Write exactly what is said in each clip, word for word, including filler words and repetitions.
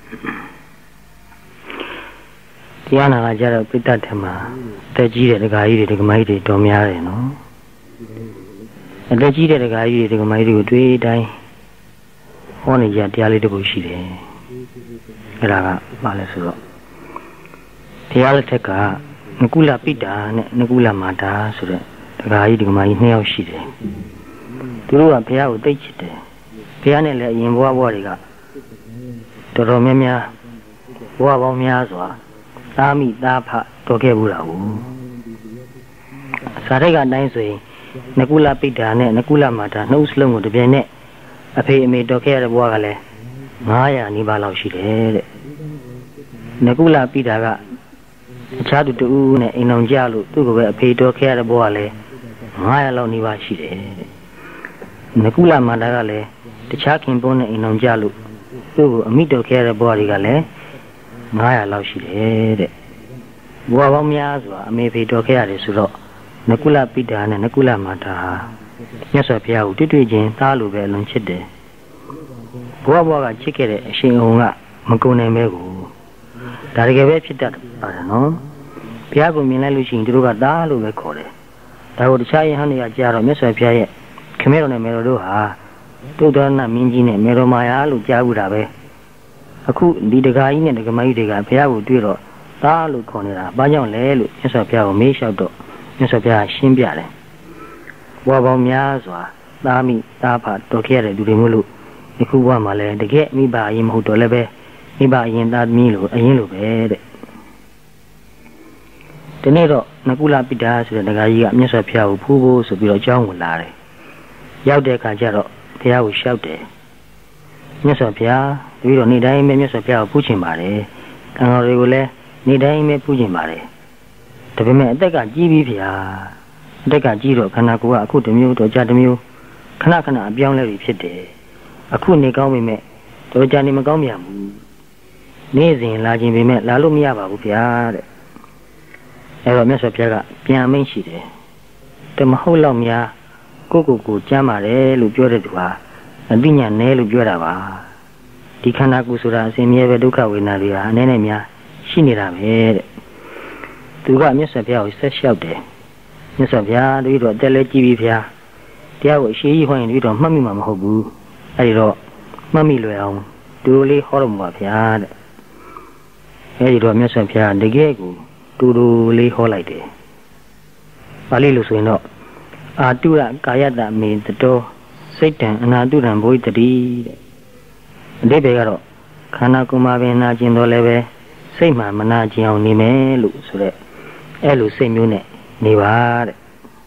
တရားနာကကြတော့ပိဋကထမှာတက်ကြီးတဲ့ဒကာကြီးတွေဒကာမကြီးတွေတော်များတယ်နော်အတက်ကြီးတဲ့ဒကာကြီးတွေဒကာမကြီးတွေကိုတွေ့တိုင်းဟောနေကြတရားလေးတစ်ခုရှိတယ်အဲ့ဒါကဘာလဲဆိုတော့တရားလက်ထက်ကနကုလပိဋကနဲ့နကုလမာတာဆိုတဲ့ဒကာကြီးဒကာမကြီးနှစ်ယောက်ရှိတယ်သူတို့ကဘုရားကိုသိချစ်တယ်ဘုရားနဲ့လည်းအရင်ဘဝဘဝတွေကတော်တော်များများဘဝပေါင်းများစွာသားမိသားဖတော်ခဲ့ဘူးလားဘူးဇာတိကအတိုင်းဆိုရင်နကုလပိဋကနဲ့နကုလမာတာနှုတ်စလုံးကိုတပြိုင်နက်အဖေအမေတော်ခဲ့ရတဲ့ဘဝကလည်းငါးရာနီးပါးလောက်ရှိတယ်တဲ့နကုလပိဋကကအခြားသူတူနဲ့အိမ်အောင်ကြလို့သူ့ကိုပဲအဖေတော်ခဲ့ရတဲ့ဘဝကလည်းငါးရာလောက်နီးပါးရှိတယ်တဲ့နကုလမာတာကလည်းတခြားခင်ပွန်းနဲ့အိမ်အောင်ကြလို့သူ့ကိုအမိတော်ခဲ့ရတဲ့ဘဝတွေကလည်းငါးရာလောက်ရှိတယ်တဲ့ဘဝပေါင်းများစွာအမေဖေတော်ခဲ့ရတယ်ဆိုတော့နကုလပိဋကနဲ့နကုလမာတာဟာမြတ်စွာဘုရားကိုတွေ့တွေ့ချင်းသားလိုပဲအလွန်ချစ်တယ်ဘဝဘဝကချစ်ခဲ့တဲ့အရှင်အောင်ကမကုန်နိုင်ပဲကိုဒါတကယ်ပဲဖြစ်တတ်ပါတယ်နော်ဘုရားကိုမြင်လိုက်လို့ရှိရင်သူတို့ကသားလိုပဲခေါ်တယ်ဒါကိုတခြားယဟန်တွေကကြားတော့မြတ်စွာဘုရားရဲ့ခမဲတော်နဲ့မေတော်တို့ဟာတုတ်တော်နာမင်းကြီးနဲ့မေတော်မာယာလို့ကြားဘူးတာပဲအခုဒီဒကာကြီးနဲ့ဒကာမကြီးတွေကဘုရားကိုတွေ့တော့သားလို့ခေါ်နေတာဘာကြောင့်လဲလို့မြတ်စွာဘုရားကိုမေးလျှောက်တော့မြတ်စွာဘုရားရှင်းပြတယ်ဘဝပေါင်းများစွာသားမိသားဖတော်ခဲ့ရတဲ့လူတွေမို့လို့ဒီခုဘဝမှာလည်းတကယ်မိဘအရင်မဟုတ်တော့လည်းပဲမိဘအရင်သားသမီးလို့အရင်လိုပဲတဲ့ဒီနေ့တော့နကုလပိဋကဆိုတဲ့ဒကာကြီးကမြတ်စွာဘုရားကိုဖူးဖို့ဆိုပြီးတော့အကြောင်းဝင်လာတယ်ရောက်တဲ့အခါကျတော့ဘုရားကိုလျှောက်တယ်မြတ်စွာဘုရားတပည့်တော်နေ့တိုင်းပဲမြတ်စွာဘုရားကိုဖူးချင်ပါတယ်ကံတော်တွေကိုလည်းနေ့တိုင်းပဲဖူးချင်ပါတယ်ဒါပေမဲ့အသက်ကကြီးပြီဗျာအသက်ကကြီးတော့ခန္ဓာကိုယ်ကအခုတစ်မျိုးတော့ကြာတစ်မျိုးခဏခဏအပြောင်းလဲပြီးဖြစ်တယ်အခုနေကောင်းပြီမဲ့တော့ကြာနေမကောင်းပြန်ဘူးနေ့စဉ်လာခြင်းပေမဲ့လာလို့မရပါဘူးဗျာတဲ့အဲ့တော့မြတ်စွာဘုရားကပြန်မိန့်ရှိတယ်တမဟုတ်တော့များကိုကိုကိုကြမ်းပါတယ်လို့ပြောတဲ့သူဟာအသိဉာဏ်နည်းလို့ပြောတာပါဒီခန္ဓာကိုယ်ဆိုတာအစဉ်မြဲပဲဒုက္ခဝေဒနာတွေဟာအနေနဲ့များရှိနေတာပဲတဲ့သူကမြတ်စွာဘုရားကိုဆက်လျှောက်တယ်မြတ်စွာဘုရားတပည့်တော်အသက်လည်းကြီးပြီဗျာတရားကိုအရှိကြီးဟောရင်တပည့်တော်မှတ်မိမှာမဟုတ်ဘူးအဲဒီတော့မှတ်မိလွယ်အောင်တူလေးဟောတော်မူပါဗျာတဲ့အဲဒီတော့မြတ်စွာဘုရားတကယ်ကိုတူတူလေးဟောလိုက်တယ်ပါဠိလိုဆိုရင်တော့အာတုရကာယတမေတတောစိတ်တံအနာတုရံဘုဒ္ဓတိတဲ့အဓိပ္ပာယ်ကတော့ခန္ဓာကိုယ်မှာပင်နာကျင်တော့လည်းပဲစိတ်မှမနာကျင်အောင်နေမယ်လို့ဆိုတဲ့အဲ့လိုစိတ်မျိုးနဲ့နေပါတဲ့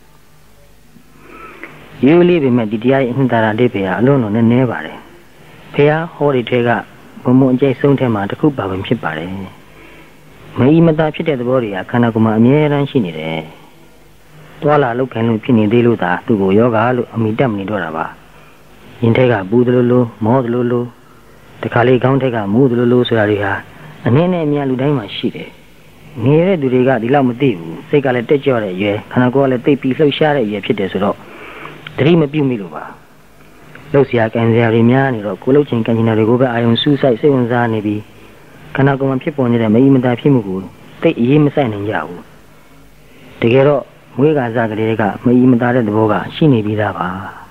ရိုးလေးပဲမဲ့ဒီတရားရဲ့အနှစ်သာရအဓိပ္ပာယ်ကအလုံးလုံးနဲ့နည်းပါတယ်ဖះဟောဒီထဲကဘုံဘုံအကျိတ်ဆုံးထဲမှာတစ်ခုပါဝင်ဖြစ်ပါတယ်မအီမတာဖြစ်တဲ့သဘောတွေကခန္ဓာကိုယ်မှာအမြဲတမ်းရှိနေတယ်တွာလာလောက်ခံလို့ဖြစ်နေသေးလို့သာသူ့ကိုယောဂလို့အမိတက်မနေတော့တာပါရင်ထဲကပူသလိုလိုမောသလိုလိုတခါလေခေါင်းထက်ကမူးသလိုလိုဆိုတာတွေဟာအနည်းနဲ့အများလူတိုင်းမှာရှိတယ်နေတဲ့သူတွေကဒီလောက်မသိဘူးစိတ်ကလည်းတက်ကြွတဲ့အရွယ်ခန္ဓာကိုယ်ကလည်းသိပြီးလှုပ်ရှားတဲ့အရွယ်ဖြစ်တယ်ဆိုတော့သတိမပြုမိလို့ပါလှုပ်ရှားကန်စရာတွေများနေတော့ကိုလှုပ်ချင်ကန်ချင်တာတွေကိုပဲအာယုံစူးစိုက်စိတ်ဝင်စားနေပြီးခန္ဓာကိုယ်မှာဖြစ်ပေါ်နေတဲ့မအီမတာဖြစ်မှုကိုသိအရေးမဆိုင်နိုင်ကြဘူးတကယ်တော့မွေးကစားကလေးကမအီမတာတဲ့သဘောကရှိနေပြီးသားပါ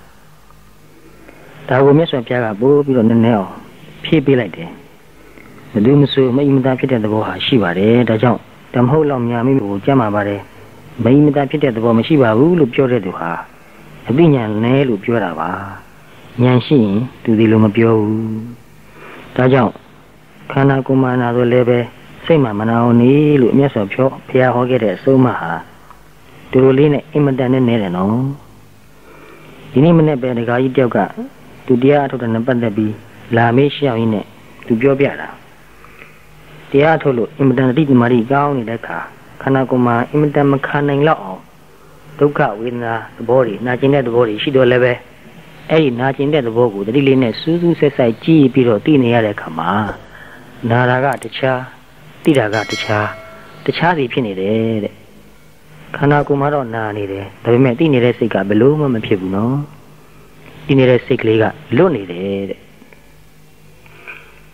ဒါကိုမြတ်စွာဘုရားကပို့ပြီးတော့နည်းနည်းအောင်ဖြည့်ပေးလိုက်တယ်ဘယ်သူမှဆိုမအီမတာဖြစ်တဲ့သဘောဟာရှိပါတယ်ဒါကြောင့်တမဟုတ်လောက်များမိမိကိုကြမ်းပါပါတယ်မအီမတာဖြစ်တဲ့သဘောမရှိပါဘူးလို့ပြောတဲ့သူဟာအသိဉာဏ်နည်းလို့ပြောတာပါဉာဏ်ရှိရင်သူဒီလိုမပြောဘူးဒါကြောင့်ခန္ဓာကိုယ်မှာနာဆိုလည်းပဲစိတ်မှမနာအောင်နေလို့မြတ်စွာဘုရားဟောခဲ့တဲ့အဆုံးအမဟာသူတို့လေးနဲ့အင်မတန်နဲ့နေတယ်နော်ဒီနေ့မနေ့ပဲဒကာကြီးတယောက်ကသူတရားအထုတ်တဲ့နဲ့ပတ်သက်ပြီးလာမေးရှောင်းရင်းနဲ့သူပြောပြတာတရားထုတ်လို့အင်မတန်တိတိမာတိကောင်းနေတဲ့အခါခန္ဓာကိုယ်မှာအင်မတန်မခံနိုင်တော့အောင်ဒုက္ခဝေဒနာသဘောတွေနာကျင်တဲ့သဘောတွေရှိတော့လည်းပဲအဲ့ဒီနာကျင်တဲ့သဘောကိုတတိလေးနဲ့စူးစူးဆက်ဆက်ကြည့်ပြီးတော့သိနေရတဲ့အခါမှာနာတာကတခြားသိတာကတခြားတခြားစီဖြစ်နေတယ်တဲ့ခန္ဓာကိုယ်မှာတော့နာနေတယ်ဒါပေမဲ့သိနေတဲ့စိတ်ကဘယ်လို့မှမဖြစ်ဘူးနော်သိနေတဲ့စိတ်ကလေးကလွတ်နေတယ်တဲ့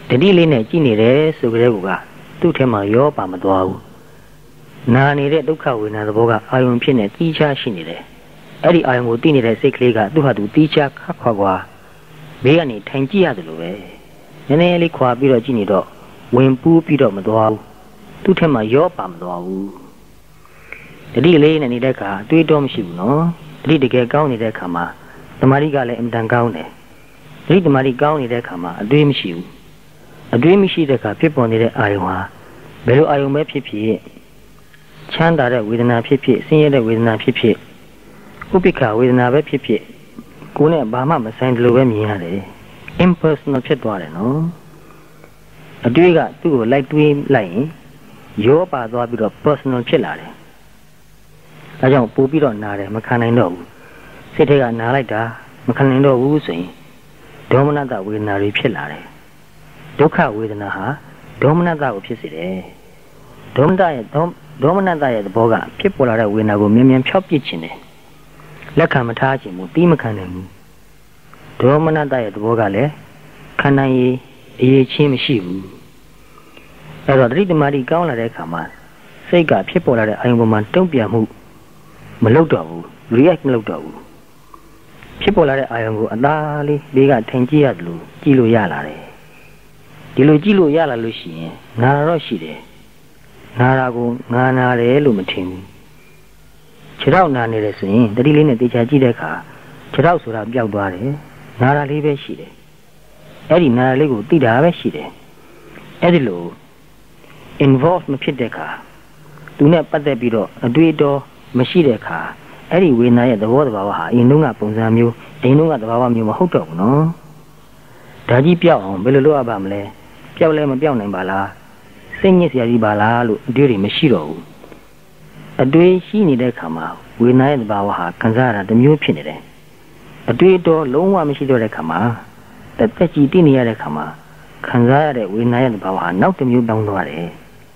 တတိလေးနဲ့ကြည့်နေတယ်ဆိုကြတဲ့ကူကသူ့ထဲမှာရောပါမသွားဘူးနာနေတဲ့ဒုက္ခဝေဒနာသဘောကအာယုံဖြစ်နေတီးခြားရှိနေတယ်အဲ့ဒီအာယုံကိုသိနေတဲ့စိတ်ကလေးကသူ့ဟာသူတီးခြားခါခွာခွာဘေးကနေထိုင်ကြည့်ရတယ်လို့ပဲနည်းနည်းလေးခွာပြီးတော့ကြည့်နေတော့ဝင်ပူးပြီးတော့မသွားဘူးသူ့ထဲမှာရောပါမသွားဘူးတတိလေးနဲ့နေတဲ့အခါအတွေးတော့မရှိဘူးနော်တတိတကယ်ကောင်းနေတဲ့အခါမှာတမာရီကလည်းအင်တန်ကောင်းတယ်တတိတမာရီကောင်းနေတဲ့အခါမှာအတွေးမရှိဘူးအတွေးမရှိတဲ့အခါဖြစ်ပေါ်နေတဲ့အာယုံဟာဘယ်လိုအာယုံပဲဖြစ်ဖြစ်ချမ်းသာတဲ့ဝေဒနာဖြစ်ဖြစ်ဆင်းရဲတဲ့ဝေဒနာဖြစ်ဖြစ်ဥပိ္ပခဝေဒနာပဲဖြစ်ဖြစ်ကိုယ်နဲ့ဘာမှမဆိုင်တယ်လို့ပဲမြင်ရတယ် impersonal ဖြစ်သွားတယ်နော်အတွေးကသူ့ကိုလိုက်တွေးလိုက်ရင်ရောပါသွားပြီးတော့ personal ဖြစ်လာတယ်ဒါကြောင့်ပို့ပြီးတော့နားတယ်မခံနိုင်တော့ဘူးစိတ်ထဲကနားလိုက်တာမခံနိုင်တော့ဘူးဆိုရင်ဒေါမနတဝေဒနာတွေဖြစ်လာတယ်ဒုက္ခဝေဒနာဟာဒေါမနတကိုဖြစ်စေတယ်ဒေါမနတရဲ့ဒေါမနတရဲ့သဘောကဖြစ်ပေါ်လာတဲ့ဝေဒနာကိုမြင်မြန်ဖြောက်ပစ်ခြင်းတယ်လက်ခံမထားခြင်းဘူးတီးမခံနိုင်ဘူးဒေါမနတရဲ့သဘောကလည်းခန္ဓာရည်အရေးချင်းမရှိဘူးအဲ့တော့တတိတမာတိကောင်းလာတဲ့အခါမှာစိတ်ကဖြစ်ပေါ်လာတဲ့အာယုံပေါ်မှာတုံ့ပြန်မှုမလုပ်တော့ဘူး react မလုပ်တော့ဘူးဖြစ်ပေါ်လာတဲ့အာယုံကိုအသာလေးလေးကထင်ကြည့်ရတယ်လို့ကြည့်လို့ရလာတယ်ဒီလိုကြည့်လို့ရလာလို့ရှိရင်ငါတော့ရှိတယ်ငါရာကိုငါနာတယ်လို့မထင်ဘူးခြေထောက်နာနေတယ်ဆိုရင်တတိလေးနဲ့တေချာကြည့်တဲ့အခါခြေထောက်ဆိုတာပျောက်သွားတယ်နာရာလေးပဲရှိတယ်အဲ့ဒီနာရာလေးကိုသိတာပဲရှိတယ်အဲ့ဒီလို involve မဖြစ်တဲ့အခါသူနဲ့ပတ်သက်ပြီးတော့အတွေ့အကြုံမရှိတဲ့အခါအဲ့ဒီဝေဒနာရဲ့သဘောတဘာဝဟာအရင်တုန်းကပုံစံမျိုးအရင်တုန်းကသဘာဝမျိုးမဟုတ်တော့ဘူးနော်ဒါကြီးပြောက်အောင်ဘယ်လိုလုပ်ရပါမလဲပြောက်လဲမပြောက်နိုင်ပါလားစိတ်ညစ်စရာကြီးပါလားလို့အတွေ့တွေမရှိတော့ဘူးအတွေ့ရှိနေတဲ့အခါမှာဝေဒနာရဲ့သဘာဝဟာခံစားရတာတစ်မျိုးဖြစ်နေတယ်အတွေ့အကြုံလုံးဝမရှိတော့တဲ့အခါမှာတက်တက်ကြီးသိနေရတဲ့အခါမှာခံစားရတဲ့ဝေဒနာရဲ့သဘာဝဟာနောက်တစ်မျိုးပြောင်းသွားတယ်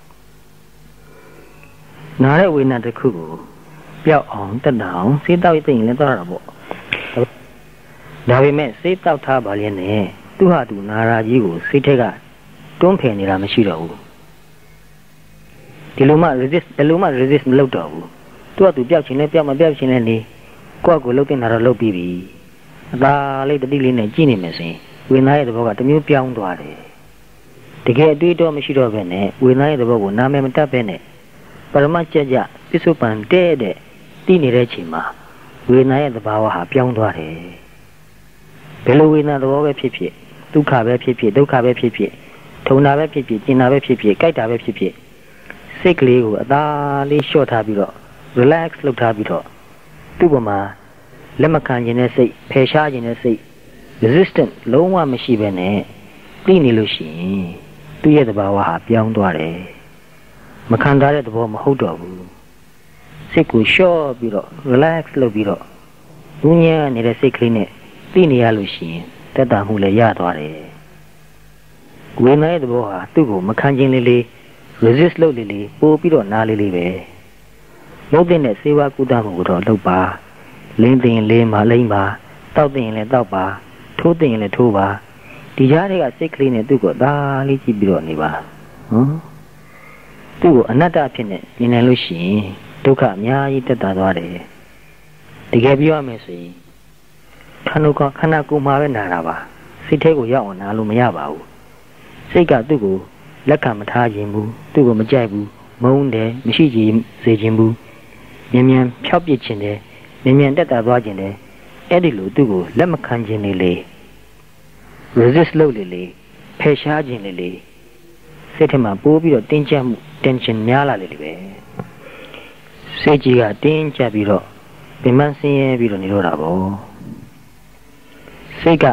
နားတဲ့ဝေဒနာတစ်ခုကိုပျောက်အောင်တက်တာအောင်စေးတောက်သိရင်လည်းတော့တာပေါ့ဒါပေမဲ့စေးတောက်ထားပါလျက်နဲ့သူ့ဟာသူနာရာကြီးကိုစိတ်ထက်ကတွန်းဖယ်နေတာမရှိတော့ဘူးဒီလိုမှ resist ဒီလိုမှ resist မလုပ်တော့ဘူးသူ့ဟာသူပျောက်ခြင်းနဲ့ပျောက်မပျောက်ခြင်းနဲ့နေကိုယ့်ကိုလှုပ်တင်တာတော့လှုပ်ပြီးပြီအသာလေးတတိလေးနဲ့ကြည့်နေမယ်ဆိုရင်ဝေဒနာရဲ့သဘောကတစ်မျိုးပြောင်းသွားတယ်တကယ်အတွေ့အကြုံမရှိတော့ဘဲနဲ့ဝေဒနာရဲ့သဘောကိုနာမည်မတတ်ဘဲနဲ့ပရမတ်ကြကြပစ္စုပန်တဲ့တဲ့သိနေတဲ့အချိန်မှာဝေဒနာရဲ့သဘာဝဟာပြောင်းသွားတယ်ဘယ်လိုဝေဒနာသဘောပဲဖြစ်ဖြစ်ဒုက္ခပဲဖြစ်ဖြစ်ဒုက္ခပဲဖြစ်ဖြစ်ထုံတာပဲဖြစ်ဖြစ်ကျင်တာပဲဖြစ်ဖြစ်ကြိုက်တာပဲဖြစ်ဖြစ်စိတ်ကလေးကိုအသာလေးလျှော့ထားပြီးတော့ relax လုပ်ထားပြီးတော့သူ့ပေါ်မှာလက်မခံခြင်းနဲ့စိတ်ဖယ်ရှားခြင်းနဲ့စိတ် resistant လုံးဝမရှိဘဲနဲ့သိနေလို့ရှိရင်သူ့ရဲ့သဘာဝဟာပြောင်းသွားတယ်မခံစားတဲ့သဘောမဟုတ်တော့ဘူးစိတ်ကိုလျှော့ပြီးတော့ relax လုပ်ပြီးတော့ဉာဏ်နေတဲ့စိတ်ကလေးနဲ့သိနေရလို့ရှိရင်တက်တာမှုလည်းရသွားတယ်ဝေဒနာရဲ့သဘောဟာသူ့ကိုမခံခြင်းလေးလေး resist လုပ်လေးလေးပို့ပြီးတော့နားလေးလေးပဲလုပ်တဲ့စေဝါကုသမှုကိုတော့လုပ်ပါလင်းသိရင်လင်းပါလိမ့်ပါတောက်သိရင်လည်းတောက်ပါထိုးသိရင်လည်းထိုးပါဒီကြားတွေကစိတ်ကလေးနဲ့သူ့ကိုအသာလေးကြည့်ပြီးတော့နေပါဟမ်သူ့ကိုအနတ္တဖြစ်နေမြင်နိုင်လို့ရှိရင်ဒုက္ခအများကြီးတက်တာသွားတယ်တကယ်ပြောရမယ်ဆိုရင်ခန္ဓာကခန္ဓာကိုယ်မှာပဲနာတာပါစိတ်ထဲကိုရောက်အောင်နာလို့မရပါဘူးစိတ်ကသူ့ကိုလက်ခံမထားခြင်းဘူးသူ့ကိုမကြိုက်ဘူးမုန်းတယ်မရှိချင်စေခြင်းဘူးမြန်မြန်ဖြောက်ပစ်ခြင်းတယ်မြန်မြန်တက်တာသွားခြင်းတယ်အဲ့ဒီလိုသူ့ကိုလက်မခံခြင်းလေးလေး resist လုပ်လေးလေးဖယ်ရှားခြင်းလေးလေးစိတ်ထဲမှာပိုးပြီးတော့တင်းကျပ်မှု tension များလာလေလေပဲစိတ်ကြီးကတင်းကျပ်ပြီးတော့ပင်ပန်းဆင်းရဲပြီးတော့နေတော့တာပေါ့စိတ်က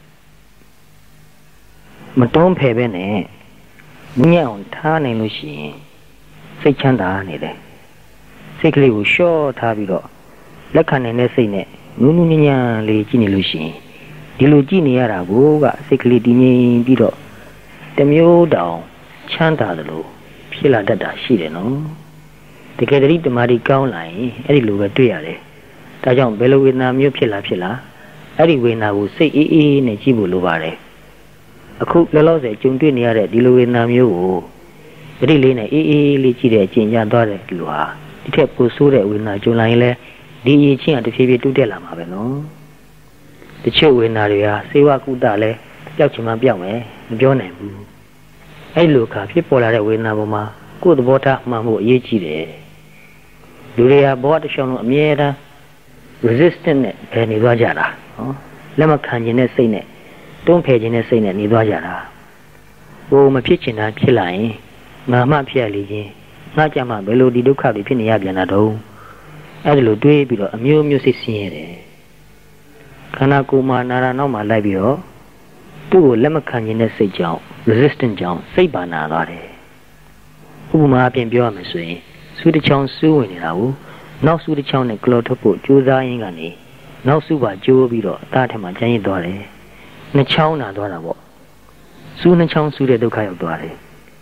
မတွန်းဖယ်ပဲနဲ့ညံ့အောင်ထားနိုင်လို့ရှိရင်စိတ်ချမ်းသာနေတယ်စိတ်ကလေးကိုလျှော့ထားပြီးတော့လက်ခံနိုင်တဲ့စိတ်နဲ့နူးနူးညံ့ညံ့လေးကြည့်နေလို့ရှိရင်ဒီလိုကြည့်နေရတာကိုကစိတ်ကလေးတည်ငြိမ်ပြီးတော့တမျိုးတောင်ချမ်းသာတယ်လို့ဖြစ်လာတတ်တာရှိတယ်နော်တကယ်တည်းတမာတိကောင်းလာရင်အဲ့ဒီလိုပဲတွေ့ရတယ်ဒါကြောင့်ဘယ်လိုဝေဒနာမျိုးဖြစ်လာဖြစ်လာအဲ့ဒီဝေဒနာကိုစိတ်အေးအေးနဲ့ကြည့်ဖို့လိုပါတယ်အခုလောလောဆယ်ကြုံတွေ့နေရတဲ့ဒီလိုဝေဒနာမျိုးကိုတတိလေးနဲ့အေးအေးလေးကြည့်တဲ့အကျင့်ရသွားတဲ့လူဟာဒီထက်ပိုဆိုးတဲ့ဝေဒနာကြုံလာရင်လည်းဒီအရေးချင်းကတဖြည်းဖြည်းတိုးတက်လာမှာပဲနော်တချို့ဝေဒနာတွေဟာစေဝကုသလည်းပျောက်ချင်မှပျောက်မယ်မပြောနိုင်ဘူးအဲ့လိုခါဖြစ်ပေါ်လာတဲ့ဝေဒနာပေါ်မှာကိုယ်သဘောထားမှန်ဖို့အရေးကြီးတယ်လူတွေဟာဘဝတစ်လျှောက်လုံးအမြဲတမ်း resistant နဲ့ပဲနေသွားကြတာဟောလက်မခံခြင်းနဲ့စိတ်နဲ့တွန်းဖယ်ခြင်းနဲ့စိတ်နဲ့နေသွားကြတာဟိုမဖြစ်ချင်တာဖြစ်လာရင်ငါမှဖြစ်ရလေခြင်းငါကြမှာဘယ်လိုဒီဒုက္ခတွေဖြစ်နေရပြန်တာတော့အဲ့ဒါလိုတွေးပြီးတော့အမျိုးမျိုးစိတ်ဆင်းရဲတယ်ခန္ဓာကိုယ်မှာနာရနောက်မှာလိုက်ပြီးတော့သူ့ကိုလက်မခံခြင်းနဲ့စိတ်ကြောင့် resistant ကြောင့်စိတ်ပါနာသွားတယ်ဥပမာအပြင်ပြောရမယ်ဆိုရင်စူးတစ်ချောင်းစူးဝင်နေတာကိုနောက်စူးတစ်ချောင်းနဲ့ကလော်ထုတ်ဖို့ကြိုးစားရင်းကနေနောက်စူးပါကျိုးပြီးတော့အသားထက်မှကျန်ရစ်သွားတယ်နှစ်ချောင်းနာသွားတာပေါ့စူးနှစ်ချောင်းစူးတဲ့ဒုက္ခရောက်သွားတယ်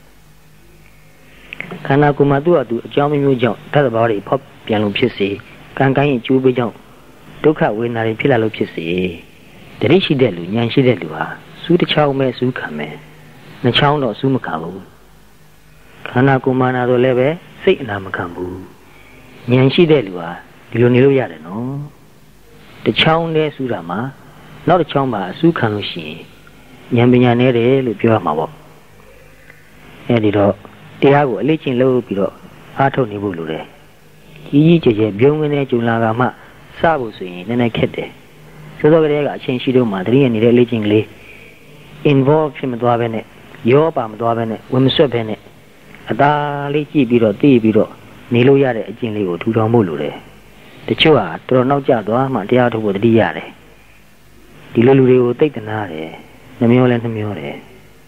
ခန္ဓာကိုယ်မှာသူ့အတူအကြောင်းမျိုးကြောင့်ဓာတ်သဘာဝတွေဖောက်ပြန်လို့ဖြစ်စေကံကိုင်းရဲ့ကျိုးပေးကြောင့်ဒုက္ခဝေဒနာတွေဖြစ်လာလို့ဖြစ်စေတတိရှိတဲ့လူဉာဏ်ရှိတဲ့လူဟာစူးတစ်ချောင်းပဲစူးခံမယ်နှစ်ချောင်းတော့စူးမခံဘူးခန္ဓာကိုယ်မှာနာတော့လည်းပဲစိတ်အနာမခံဘူးဉာဏ်ရှိတဲ့လူဟာဒီလိုနေလို့ရတယ်နော်တစ်ချောင်းနဲ့စူးတာမှာနောက်တစ်ချောင်းမှာအစူးခံလို့ရှိရင်ဉာဏ်ပညာနဲ့တယ်လို့ပြောရမှာပေါ့အဲဒီတော့တရားကိုအလေးချင်းလုပ်ပြီးတော့အားထုတ်နေဖို့လိုတယ်ကြီးကြီးကျယ်ကျယ်ပြုံးကနေကြုံလာကမှစဖို့ဆိုရင်နည်းနည်းခက်တယ်စောစောကတည်းကအချင်းရှိတော့မှတတိယနေတဲ့အလေးချင်းကလေး involve ဖြစ်မသွားဘဲနဲ့ရောပါမသွားဘဲနဲ့ဝင်မဆွတ်ဘဲနဲ့အသာလေးကြည့်ပြီးတော့သိပြီးတော့နေလို့ရတဲ့အကျင့်လေးကိုထူထောင်ဖို့လိုတယ်တချို့ဟာတော်တော်နောက်ကျသွားမှတရားထုတ်ဖို့တတိရတယ်ဒီလိုလူတွေကိုသိတဲ့နာတယ်နှမျောလဲနှမျောတယ်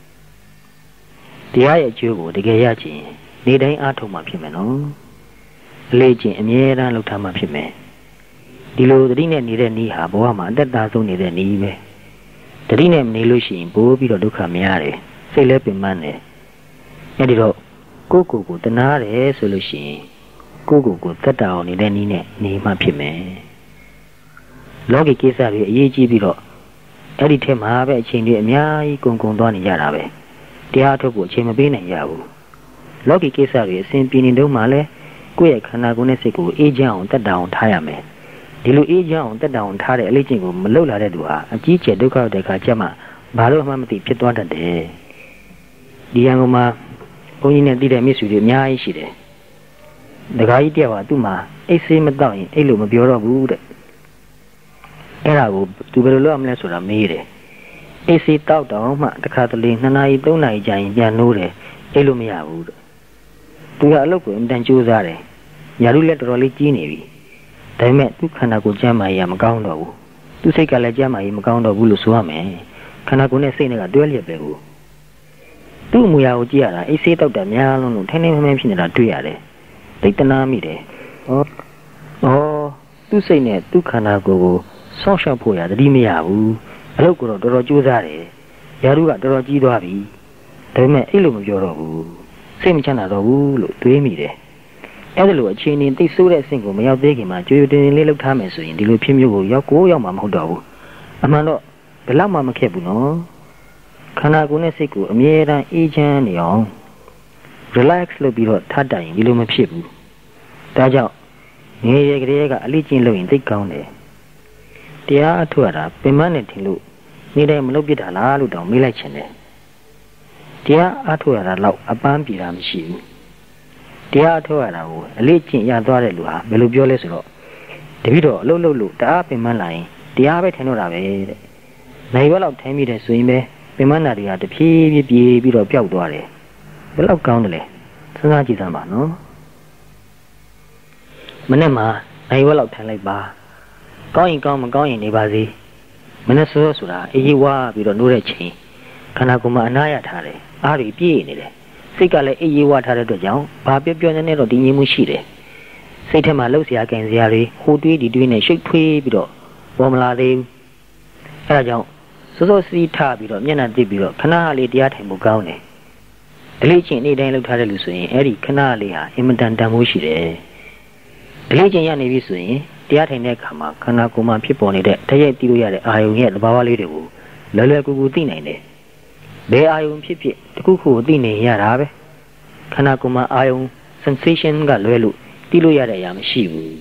တရားရဲ့အကျိုးကိုတကယ်ရချင်နေတိုင်းအားထုတ်မှဖြစ်မယ်နော်အလေးချင်းအမြဲတမ်းလုပ်ထားမှဖြစ်မယ်ဒီလိုတတိနဲ့နေတဲ့နည်းဟာဘဝမှာအသက်တာဆုံးနေတဲ့နည်းပဲတတိနဲ့မနေလို့ရှိရင်ပိုးပြီးတော့ဒုက္ခများတယ်စိတ်လည်းပင်ပန်းတယ်အဲဒီတော့ကိုယ့်ကိုယ်ကိုတနာတယ်ဆိုလို့ရှိရင်ကိုယ့်ကိုယ်ကိုသက်တာအောင်နေတဲ့နည်းနဲ့နေမှဖြစ်မယ်လောကီကိစ္စတွေအရေးကြီးပြီးတော့အဲ့ဒီထက်မှာပဲအချိန်တွေအများကြီးကုန်ကုန်သွားနေကြတာပဲတရားထုတ်ဖို့အချိန်မပေးနိုင်ကြဘူးလောကီကိစ္စတွေအစဉ်ပြေနေတော့မှလည်းကိုယ့်ရဲ့ခန္ဓာကိုယ်နဲ့စိတ်ကိုအေးချမ်းအောင်တက်တောင်ထားရမယ်ဒီလိုအေးချမ်းအောင်တက်တောင်ထားတဲ့အလေးချိန်ကိုမလုပ်လာတဲ့သူဟာအကြီးကျယ်ဒုက္ခတဲ့အခါကျမှဘာလို့မှမသိဖြစ်သွားတတ်တယ်ဒီရန်ကုန်မှာဘုန်းကြီးနဲ့တည်တဲ့မြစ်စုတွေအများကြီးရှိတယ်ဒကာကြီးတယောက်ကသူ့မှာအိတ်ဆေးမတော့ရင်အဲ့လိုမပြောတော့ဘူးတဲ့အဲ့ဒါကိုသူဘယ်လိုလုပ်ရမလဲဆိုတာမေးတယ်အိတ်ဆေးတောက်တော့မှတစ်ခါတလေနှစ်နာရီသုံးနာရီကြာရင်ပြန်နိုးတယ်အဲ့လိုမရဘူးတဲ့သူကအလုပ်ကိုအင်တန်ကြိုးစားတယ်ညာလူလက်တော်တော်လေးကြီးနေပြီဒါပေမဲ့သူခန္ဓာကိုယ်ကျမ်းမာရေးမကောင်းတော့ဘူးသူစိတ်ကလည်းကျမ်းမာရေးမကောင်းတော့ဘူးလို့ဆိုရမယ်ခန္ဓာကိုယ်နဲ့စိတ်နဲ့ကတွဲလျက်ပဲကိုသူ့အမူအရာကိုကြည့်ရတာအိတ်ဆေးတောက်တာများလုံးလို့ထိုင်နေမှမဖြစ်နေတာတွေ့ရတယ်သိတနာမိတယ်ဟောဩသူ့စိတ်နဲ့သူ့ခန္ဓာကိုယ်ကိုဆောင်းရှောက်ဖို့ရတတိမရဘူးအလုပ်ကိုတော့တော်တော်ကြိုးစားတယ်ယာရုကတော်တော်ကြီးသွားပြီဒါပေမဲ့အဲ့လိုမပြောတော့ဘူးစိတ်မချမ်းသာတော့ဘူးလို့တွေးမိတယ်အဲ့ဒါလိုအခြေအနေသိဆိုးတဲ့အဆင့်ကိုမရောက်သေးခင်မှာကြွေတင်တင်လေးလှုပ်ထားမယ်ဆိုရင်ဒီလိုဖြစ်မျိုးကိုရောက်ကိုရောက်မှာမဟုတ်တော့ဘူးအမှန်တော့ဘယ်လောက်မှမခက်ဘူးနော်ခန္ဓာကိုယ်နဲ့စိတ်ကိုအမြဲတမ်းအေးချမ်းနေအောင် relax လုပ်ပြီးတော့ထားတိုင်ဒီလိုမဖြစ်ဘူးဒါကြောင့်ငယ်ရွယ်ကလေးကအလေးကျင့်လို့ရင်သိကောင်းတယ်တရားအထုတ်ရတာပင်မနဲ့ထင်လို့နေတိုင်းမလုပ်ပြတာလားလို့တောင်မေးလိုက်ချင်တယ်တရားအထုတ်ရတာတော့အပန်းပြေတာမရှိဘူးတရားအထုတ်ရတာကိုအလေးကျင့်ရသွားတဲ့လူဟာဘယ်လိုပြောလဲဆိုတော့တပည့်တော်အလုပ်လုပ်လို့တအားပင်မလာရင်တရားပဲထင်တော့တာပဲတဲ့နိုင်ရွက်လောက်ထိုင်မိတယ်ဆိုရင်ပဲပင်မနာတွေကတဖြည်းဖြည်းပြေးပြီးတော့ပျောက်သွားတယ်ဘယ်လောက်ကောင်းတယ်လဲစဉ်းစားကြည့်စမ်းပါနော်မနေ့မှနိုင်ရွက်လောက်ထိုင်လိုက်ပါကောင်းရင်ကောင်းမကောင်းရင်နေပါစေမနေ့စောဆိုတာအေးဝါပြီးတော့နိုးတဲ့ချိန်ခန္ဓာကိုယ်မှာအနာရထားတယ်အားတွေပြည့်နေတယ်စိတ်ကလည်းအေးဝါထားတဲ့အတွက်ကြောင့်ဘာပြောပြောနေနေတော့ဒီငြိမ်မှုရှိတယ်စိတ်ထဲမှာလှုပ်ရှားကြင်စရာတွေဟိုတွေးဒီတွေးနဲ့ရှိတ်ထွေးပြီးတော့ပေါ်မလာသေးဘူးအဲဒါကြောင့်စိုးစိုးစီးထားပြီးတော့မျက်နှာတိပြီးတော့ခဏလေးတရားထိုင်ဖို့ကောင်းတယ်အလေးချင်းနေ့တိုင်းလှုပ်ထားတဲ့လူဆိုရင်အဲ့ဒီခဏလေးဟာအင်မတန်တန်ဖိုးရှိတယ်အလေးချင်းရနေပြီဆိုရင်တရားထိုင်တဲ့အခါမှာခန္ဓာကိုယ်မှာဖြစ်ပေါ်နေတဲ့တရက်တီးလို့ရတဲ့အာယုံရဲ့သဘာဝလေးတွေကိုလွယ်လွယ်ကူကူသိနိုင်တယ်ဘယ်အာယုံဖြစ်ဖြစ်တခုခုသိနေရတာပဲခန္ဓာကိုယ်မှာအာယုံ sensation ကလွဲလို့သိလို့ရတဲ့အရာမရှိဘူး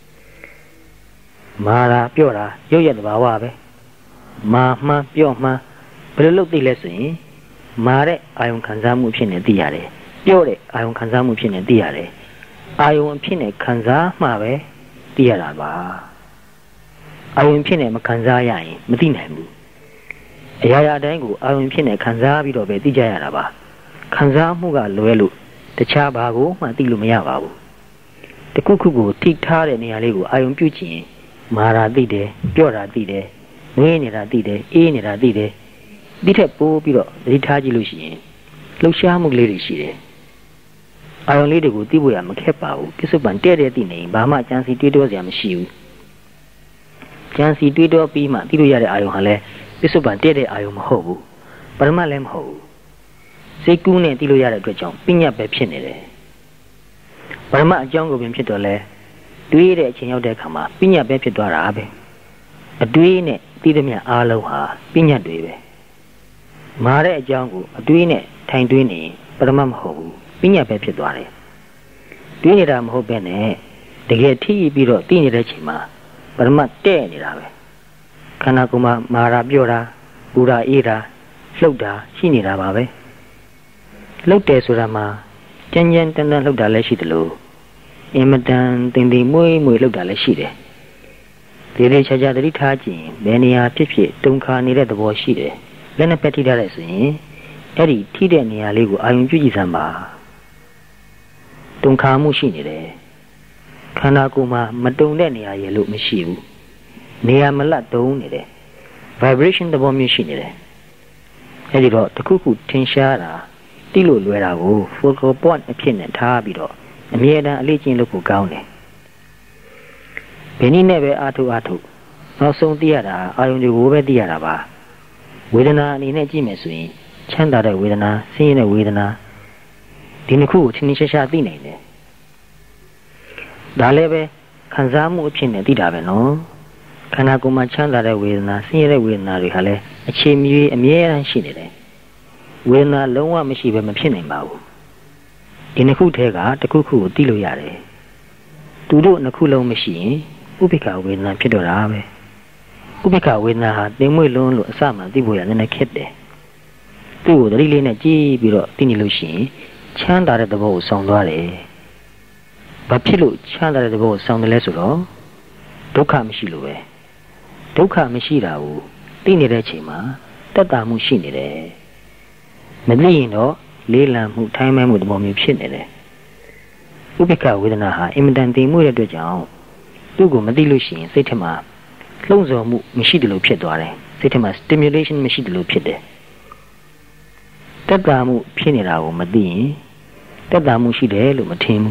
မာတာပြော့တာရုပ်ရတဲ့ဘာဝပဲမာမှန်းပြော့မှန်းဘယ်လိုလုပ်သိလဲဆိုရင်မာတဲ့အာယုံခံစားမှုဖြစ်နေသိရတယ်ပြော့တဲ့အာယုံခံစားမှုဖြစ်နေသိရတယ်အာယုံအဖြစ်နဲ့ခံစားမှပဲသိရတာပါအာယုံဖြစ်နဲ့မခံစားရရင်မသိနိုင်ဘူးအရာရာတိုင်းကိုအာယုံဖြစ်နဲ့ခံစားပြီးတော့ပဲသိကြရတာပါခံစားမှုကလွဲလို့တခြားဘာကိုမှသိလို့မရပါဘူးတခုခုကိုထိထားတဲ့နေရာလေးကိုအာယုံပြုတ်ချင်မာတာသိတယ်ပြော့တာသိတယ်ငေးနေတာသိတယ်အေးနေတာသိတယ်ဒီထက်ပိုပြီးတော့သတိထားကြည့်လို့ရှိရင်လှုပ်ရှားမှုလေးတွေရှိတယ်အာယုံလေးတွေကိုသိဖို့ရမခက်ပါဘူးပြစ္ဆုတ်ပန်တဲ့တဲ့သိနေရင်ဘာမှကြံစီတွေးတောစရာမရှိဘူးကြံစီတွေးတောပြီးမှသိလို့ရတဲ့အာယုံဟာလည်းပြစ္ဆုတ်ပန်တဲ့တဲ့အာယုံမဟုတ်ဘူးပရမတ်လည်းမဟုတ်ဘူးစိတ်ကူးနဲ့သိလို့ရတဲ့အတွက်ကြောင့်ပညာပဲဖြစ်နေတယ်ပရမတ်အကြောင်းကိုပင်ဖြစ်တော့လဲတွေးတဲ့အချိန်ရောက်တဲ့အခါမှာပညာပဲဖြစ်သွားတာပဲအတွေးနဲ့သိသမျှအားလုံးဟာပညာတွေပဲမာတဲ့အကြောင်းကိုအတွေးနဲ့ထိုင်တွေးနေပရမတ်မဟုတ်ဘူးပညာပဲဖြစ်သွားတယ်တွေးနေတာမဟုတ်ပဲနဲ့တကယ်ထိပြီးတော့သိနေတဲ့အချိန်မှာပရမတ်တဲ့နေတာပဲခန္ဓာကိုယ်မှာမာတာပြော့တာပူတာအေးတာလှုပ်တာရှိနေတာပါပဲလှုပ်တယ်ဆိုတာမှာကြမ်းကြမ်းတန်းတန်းလှုပ်တာလည်းရှိတယ်လို့အင်မတန်တင်တင်မွေးမွေးလှုပ်တာလည်းရှိတယ်ဒီလေးချာချာသတိထားကြည့်ဘယ်နေရာဖြစ်ဖြစ်တုန်ခါနေတဲ့သဘောရှိတယ်လက်နဲ့ပက်ထိထားတဲ့ဆိုရင်အဲ့ဒီထိတဲ့နေရာလေးကိုအာရုံပြုကြည့်စမ်းပါတုန်ခါမှုရှိနေတယ်ခန္ဓာကိုယ်မှာမတုန်တဲ့နေရာရဲ့လို့မရှိဘူးနေရာမလတ်တုံးနေတယ် vibration သဘောမျိုးရှိနေတယ်အဲ့ဒီတော့တခုခုထင်ရှားတာတိလို့လွယ်တာကို focal point အဖြစ်နဲ့ထားပြီးတော့အမြဲတမ်းအလေးကျင့်လုပ်ဖို့ကောင်းတယ်ဘယ်နည်းနဲ့ပဲအားထုတ်အားထုတ်နောက်ဆုံးသိရတာအာယုံတွေကိုပဲသိရတာပါဝေဒနာအနေနဲ့ကြည့်မယ်ဆိုရင်ချမ်းသာတဲ့ဝေဒနာဆင်းရဲတဲ့ဝေဒနာဒီနှစ်ခုကိုထင်ထင်ရှားရှားသိနိုင်တယ်ဒါလည်းပဲခံစားမှုအဖြစ်နဲ့သိတာပဲနော်ခန္ဓာကိုယ်မှာချမ်းသာတဲ့ဝေဒနာဆင်းရဲတဲ့ဝေဒနာတွေဟာလည်းအခြေမြဲအမြဲတမ်းရှိနေတယ်ဝေဒနာလုံးဝမရှိဘဲမဖြစ်နိုင်ပါဘူးဒီနှစ်ခုထဲကတစ်ခုခုကိုသိလို့ရတယ်သူတို့နှစ်ခုလုံးမရှိရင်ဥပိ္ပခဝေဒနာဖြစ်တော့တာပဲဥပိ္ပခဝေဒနာဟာတင်မွေ့လုံးလို့အစမှသိဖို့ရနည်းနည်းခက်တယ်သူ့ကိုသတိလေးနဲ့ကြည့်ပြီးတော့သိနေလို့ရှိရင်ချမ်းသာတဲ့သဘောကိုဆောင်သွားတယ်ဘာဖြစ်လို့ချမ်းသာတဲ့သဘောကိုဆောင်တယ်လဲဆိုတော့ဒုက္ခမရှိလို့ပဲဒုက္ခမရှိတာကိုသိနေတဲ့အချိန်မှာတက်တာမှုရှိနေတယ်မသိရင်တော့လေးလံမှုထိုင်းမဲမှုသဘောမျိုးဖြစ်နေတယ်ဥပိ္ပခဝေဒနာဟာအင်မတန်တင်မှုတဲ့အတွက်ကြောင့်သူ့ကိုမသိလို့ရှိရင်စိတ်ထဲမှာလှုံ့ဆော်မှုမရှိတယ်လို့ဖြစ်သွားတယ်စိတ်ထဲမှာ stimulation မရှိတယ်လို့ဖြစ်တယ်တက်တာမှုဖြစ်နေတာကိုမသိရင်တက်တာမှုရှိတယ်လို့မထင်ဘူး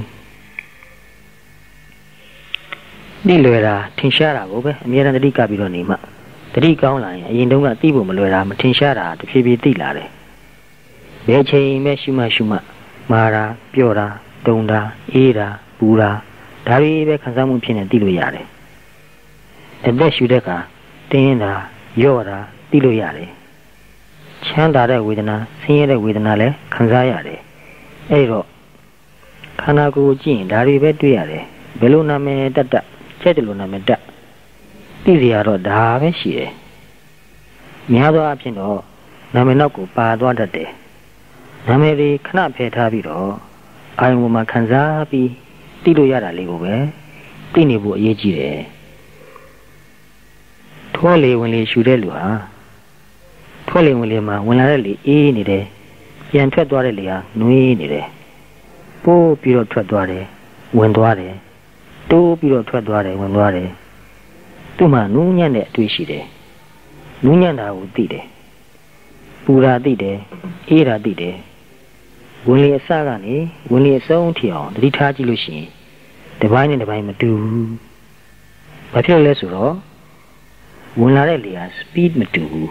ဒီလွယ်တာထင်ရှားတာကိုပဲအမြဲတမ်းသတိကပြီးတော့နေမှသတိကောင်းလာရင်အရင်တုန်းကသိဖို့မလွယ်တာမထင်ရှားတာတဖြည်းဖြည်းသိလာတယ်ဘယ်ချိန်ပဲရှုမှရှုမှမာတာပြော့တာတုံတာအေးတာပူတာဒါတွေပဲခံစားမှုဖြစ်နေသိလို့ရတယ်အသက်ရှုတဲ့အခါတင်းတာယော့တာသိလို့ရတယ်ချမ်းသာတဲ့ဝေဒနာဆင်းရဲတဲ့ဝေဒနာလည်းခံစားရတယ်အဲ့တော့ခန္ဓာကိုယ်ကြည့်ရင်ဒါတွေပဲတွေ့ရတယ်ဘယ်လိုနာမည်တက်တက်ချက်တယ်လို့နာမည်တက်သိစရာတော့ဒါပဲရှိတယ်များသောအားဖြင့်တော့နာမည်နောက်ကိုပါသွားတတ်တယ်နာမည်တွေခဏဖယ်ထားပြီးတော့အာယုံပေါ်မှာခံစားပြီးသိလို့ရတာလေးကိုပဲသိနေဖို့အရေးကြီးတယ်ထွဲလေဝင်လေရှူတဲ့လူဟာထွဲလေဝင်လေမှာဝင်လာတဲ့လေအေးနေတယ်ပြန်ထွက်သွားတဲ့လေဟာနွေးနေတယ်ပိုးပြီးတော့ထွက်သွားတယ်ဝင်သွားတယ်တိုးပြီးတော့ထွက်သွားတယ်ဝင်သွားတယ်သူ့မှာနူးညံ့တဲ့အတွေ့ရှိတယ်နူးညံ့တာကိုသိတယ်ပူတာသိတယ်အေးတာသိတယ်ဝင်လေအစကနေဝင်လေအဆုံးထိအောင်တတိထားကြည့်လို့ရှိရင်တစ်ပိုင်းနဲ့တစ်ပိုင်းမတူဘူးဘာဖြစ်လဲဆိုတော့ဝင်လာတဲ့လေဟာ speed မတူဘူး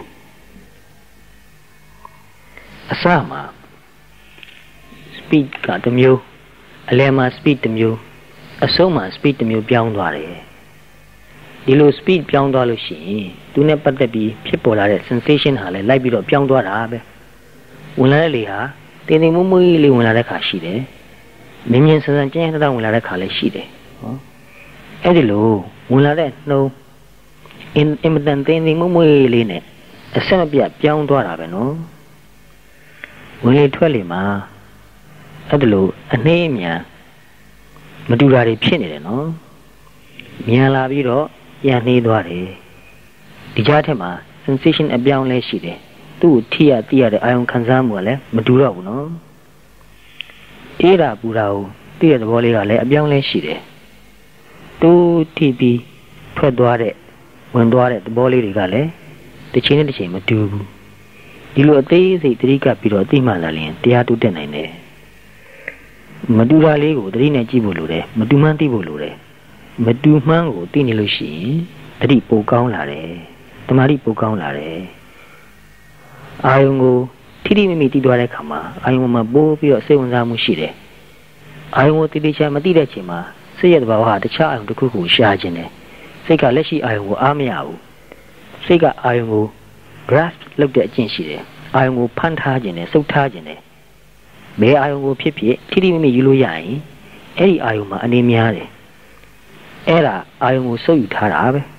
အစမှာ speed ကတစ်မျိုးအလယ်မှာ speed တစ်မျိုးအဆုံးမှာ speed တစ်မျိုးပြောင်းသွားတယ်ဒီလို speed ပြောင်းသွားလို့ရှိရင်သူနဲ့ပတ်သက်ပြီးဖြစ်ပေါ်လာတဲ့ sensation ဟာလည်းလိုက်ပြီးတော့ပြောင်းသွားတာပဲဝင်လာတဲ့လေဟာတင်းတင်းမွမွလေးဝင်လာတဲ့ခါရှိတယ်မြင်းမြင်းဆန်းဆန်းကျန်းကျန်းဝင်လာတဲ့ခါလည်းရှိတယ်ဟောအဲ့ဒီလိုဝင်လာတဲ့နှုံးအင်အင်မတန်တင်းတင်းမွမွလေးနဲ့အဆက်မပြတ်ပြောင်းသွားတာပဲနော်ဝင်လေထွက်လေမှာအဲ့ဒီလိုအနှေးအမြန်မတူတာတွေဖြစ်နေတယ်နော်မြန်လာပြီးတော့ပြန်နှေးသွားတယ်ဒီကြားထဲမှာ sensation အပြောင်းလဲရှိတယ်သူ့ကိုထိရသိရတဲ့အာယုံခံစားမှုကလည်းမတူတော့ဘူးနော်အေးတာပူတာကိုသိရတဲ့သဘောလေးကလည်းအပြောင်းလဲရှိတယ်သူထိပြီးထွက်သွားတဲ့ဝင်သွားတဲ့သဘောလေးတွေကလည်းတစ်ချိန်နဲ့တစ်ချိန်မတူဘူးဒီလိုအသေးစိတ်သတိကပ်ပြီးတော့သိမှလာရင်တရားတူတက်နိုင်တယ်မတူတာလေးကိုသတိနဲ့ကြည့်ဖို့လိုတယ်မတူမှန်းသိဖို့လိုတယ်မတူမှန်းကိုသိနေလို့ရှိရင်သတိပိုကောင်းလာတယ်တမာတိပိုကောင်းလာတယ်အာယုံကိုထိထိမိမိသိသွားတဲ့အခါမှာအာယုံမှာပိုးပြီးတော့စိတ်ဝင်စားမှုရှိတယ်အာယုံကိုတိတိကျကျမသိတဲ့အချိန်မှာစိတ်ရဲ့သဘာဝဟာတခြားအာယုံတစ်ခုကိုရှာခြင်းတယ်စိတ်ကလက်ရှိအာယုံကိုအားမရဘူးစိတ်ကအာယုံကို grasp လုပ်တဲ့အကျင့်ရှိတယ်အာယုံကိုဖမ်းထားခြင်းနဲ့စုပ်ထားခြင်းနဲ့ဘယ်အာယုံကိုဖြစ်ဖြစ်ထိထိမိမိယူလို့ရရင်အဲ့ဒီအာယုံမှာအနေများတယ်အဲ့ဒါအာယုံကိုစုပ်ယူထားတာပဲ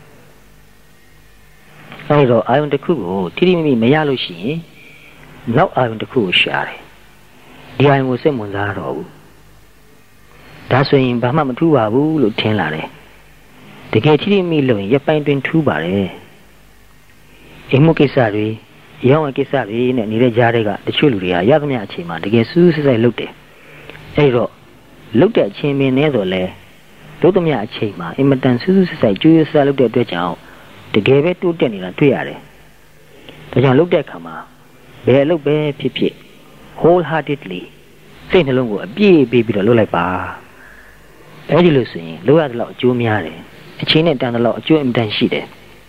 အဲ့တော့အာယုံတစ်ခုကိုထိထိမိမိမရလို့ရှိရင်နောက်အာယုံတစ်ခုကိုရှာတယ်ဒီအာယုံကိုစိတ်ဝင်စားတော့ဘူးဒါဆိုရင်ဘာမှမထူးပါဘူးလို့ထင်လာတယ်တကယ်ထိထိမိမိလို့ရင်ရပိုင်းတွင်ထူးပါတယ်အိမ်မကိစ္စတွေရောင်းဝယ်ကိစ္စတွေနဲ့နေတဲ့ကြားတွေကတချို့လူတွေကရသမျှအချိန်မှာတကယ်စူးစူးစိုက်လုပ်တယ်အဲ့တော့လုပ်တဲ့အချိန်မင်းနဲ့ဆိုလဲလုပ်သမျှအချိန်မှာအင်မတန်စူးစူးစိုက်ကြိုးရစားလုပ်တဲ့အတွက်ကြောင့်တကယ်ပဲတိုးတက်နေတာတွေ့ရတယ်ဒါကြောင့်လုပ်တဲ့အခါမှာဘယ်အလုပ်ပဲဖြစ်ဖြစ် wholeheartedly စိတ်နှလုံးကိုအပြည့်ပေးပြီးတော့လုပ်လိုက်ပါအဲ့ဒီလို့ဆိုရင်လုပ်ရတဲ့လောက်အကျိုးများတယ်အချိန်နဲ့တန်တဲ့လောက်အကျိုးအင်မတန်ရှိတယ်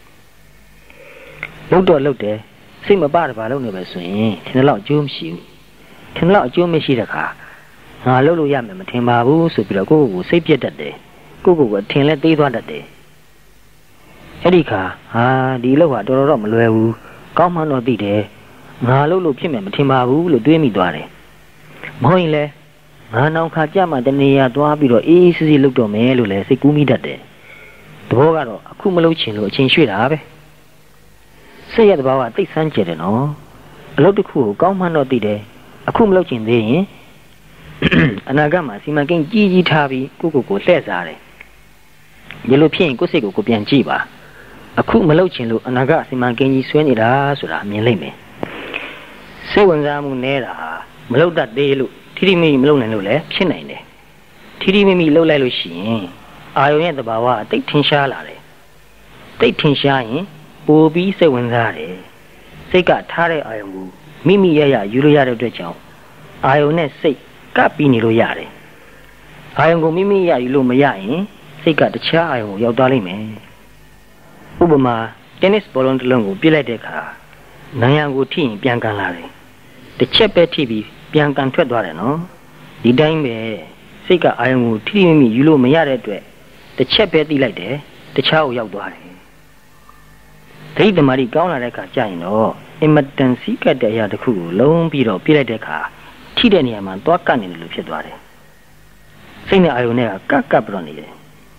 လုပ်တော့လုပ်တယ်စိတ်မပတပါလုပ်နေပဲဆိုရင်ထင်တဲ့လောက်အကျိုးမရှိဘူးထင်တဲ့လောက်အကျိုးမရှိတဲ့ခါငါလုပ်လို့ရမယ်မထင်ပါဘူးဆိုပြီးတော့ကိုယ့်ကိုယ်ကိုစိတ်ပြတ်တတ်တယ်ကိုယ့်ကိုယ်ကိုထင်လဲသေးသွားတတ်တယ်အဲ့ဒီခါဟာဒီလောက်ဟာတော်တော်တော့မလွယ်ဘူးကောင်းမှန်းတော့သိတယ်ငါလုပ်လို့ဖြစ်မယ်မထင်ပါဘူးလို့တွေးမိသွားတယ်မဟုတ်ရင်လဲငါနောင်ခါကြမှာတနေရာသွားပြီးတော့အေးအေးဆေးဆေးလုပ်တော့မယ်လို့လဲစိတ်ကူးမိတတ်တယ်သဘောကတော့အခုမလုပ်ချင်လို့အချိန်ရွှေ့တာပဲစိတ်ရဲ့သဘောကသိဆန်းကျယ်တယ်နော်အလုပ်တစ်ခုကိုကောင်းမှန်းတော့သိတယ်အခုမလုပ်ချင်သေးရင်အနာဂတ်မှာစီမံကိန်းကြီးကြီးထားပြီးကိုကိုကိုလှည့်စားတယ်ဒီလိုဖြစ်ရင်ကိုယ်စိတ်ကိုကိုပြန်ကြည့်ပါအခုမလုပ်ချင်လို့အနာဂတ်စီမံကိန်းကြီးဆွဲနေတာဆိုတာမြင်လိုက်မယ်စိတ်ဝင်စားမှုနေတာမလုပ်တတ်သေးလို့ထိထိမိမိမလုပ်နိုင်လို့လည်းဖြစ်နိုင်တယ်ထိထိမိမိလုပ်လိုက်လို့ရှိရင်အာယုံရဲ့သဘာဝအသိထင်ရှားလာတယ်သိထင်ရှားရင်ပိုပြီးစိတ်ဝင်စားတယ်စိတ်ကထားတဲ့အာယုံကိုမိမိရရယူလို့ရတဲ့အတွက်ကြောင့်အာယုံနဲ့စိတ်ကပ်ပြီးနေလို့ရတယ်အာယုံကိုမိမိရယူလို့မရရင်စိတ်ကတခြားအာယုံကိုရောက်သွားလိမ့်မယ်ဥပမာတင်းနစ်ဘောလုံးတစ်လုံးကိုပြစ်လိုက်တဲ့အခါနိုင်ရန်ကိုထိရင်ပြန်ကန်လာတယ်တစ်ချက်ပဲထိပြီးပြန်ကန်ထွက်သွားတယ်နော်ဒီတိုင်းပဲစိတ်ကအာယုံကိုထိထိမိမိယူလို့မရတဲ့အတွက်တစ်ချက်ပဲသိလိုက်တယ်တခြားကိုရောက်သွားတယ်ဒိဋ္ဌိသမารီကောင်းလာတဲ့အခါကြာရင်တော့အင်မတန်စီးကတ်တဲ့အရာတစ်ခုကိုလုံးပြီးတော့ပြစ်လိုက်တဲ့အခါထိတဲ့နေရာမှာသွားကတ်နေတယ်လို့ဖြစ်သွားတယ်စိတ်နဲ့အာယုံနဲ့ကကပ်ကပ်ပြီးတော့နေတယ်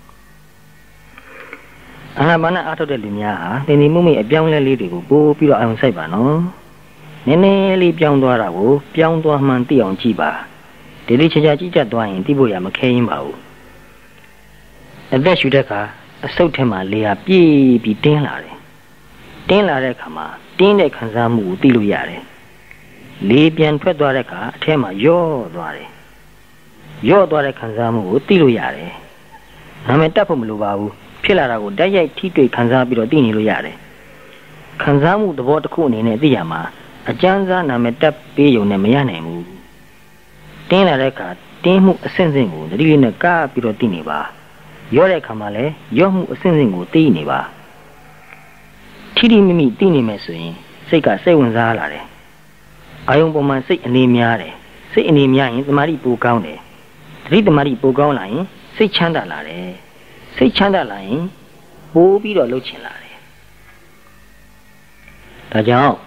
အာနာပါနအားထုတ်တဲ့လူများဟာနေနေမှုမိအပြောင်းလဲလေးတွေကိုပို့ပြီးတော့အာယုံစိုက်ပါနော်နည်းနည်းလေးပြောင်းသွားတာကိုပြောင်းသွားမှန်သိအောင်ကြည့်ပါဒီလေးချာချာကြည့်ကြသွားရင်သိဖို့ရမခဲရင်ပါဘူးအသက်ရှူတဲ့အခါအဆုတ်ထဲမှာလေဟာပြေးပြီးတင်းလာတယ်တင်းလာတဲ့အခါမှာတင်းတဲ့ခံစားမှုကိုသိလို့ရတယ်လေပြန်ထွက်သွားတဲ့အခါအထဲမှာယော့သွားတယ်ယော့သွားတဲ့ခံစားမှုကိုသိလို့ရတယ်ဒါမှတတ်ဖို့မလိုပါဘူးဖြစ်လာတာကိုဓာတ်ရိုက်ထိတွေ့ခံစားပြီးတော့သိနေလို့ရတယ်ခံစားမှုသဘောတစ်ခုအနေနဲ့သိရမှာအကျဉ်းစားနာမည်တက်ပေးုံနဲ့မရနိုင်ဘူးတင်းလာတဲ့အခါတင်းမှုအဆင့်ဆင့်ကိုသတိလေးနဲ့ကပ်ပြီးတော့သိနေပါရောတဲ့အခါမှာလည်းရောမှုအဆင့်ဆင့်ကိုသိနေပါထိထိမိမိသိနေမယ်ဆိုရင်စိတ်ကစိတ်ဝင်စားလာတယ်အာယုံပေါ်မှာစိတ်အနေများတယ်စိတ်အနေများရင်သမာဓိပိုကောင်းတယ်သတိသမာဓိပိုကောင်းလာရင်စိတ်ချမ်းသာလာတယ်စိတ်ချမ်းသာလာရင်ပိုးပြီးတော့လှုပ်ချင်လာတယ်ဒါကြောင့်တ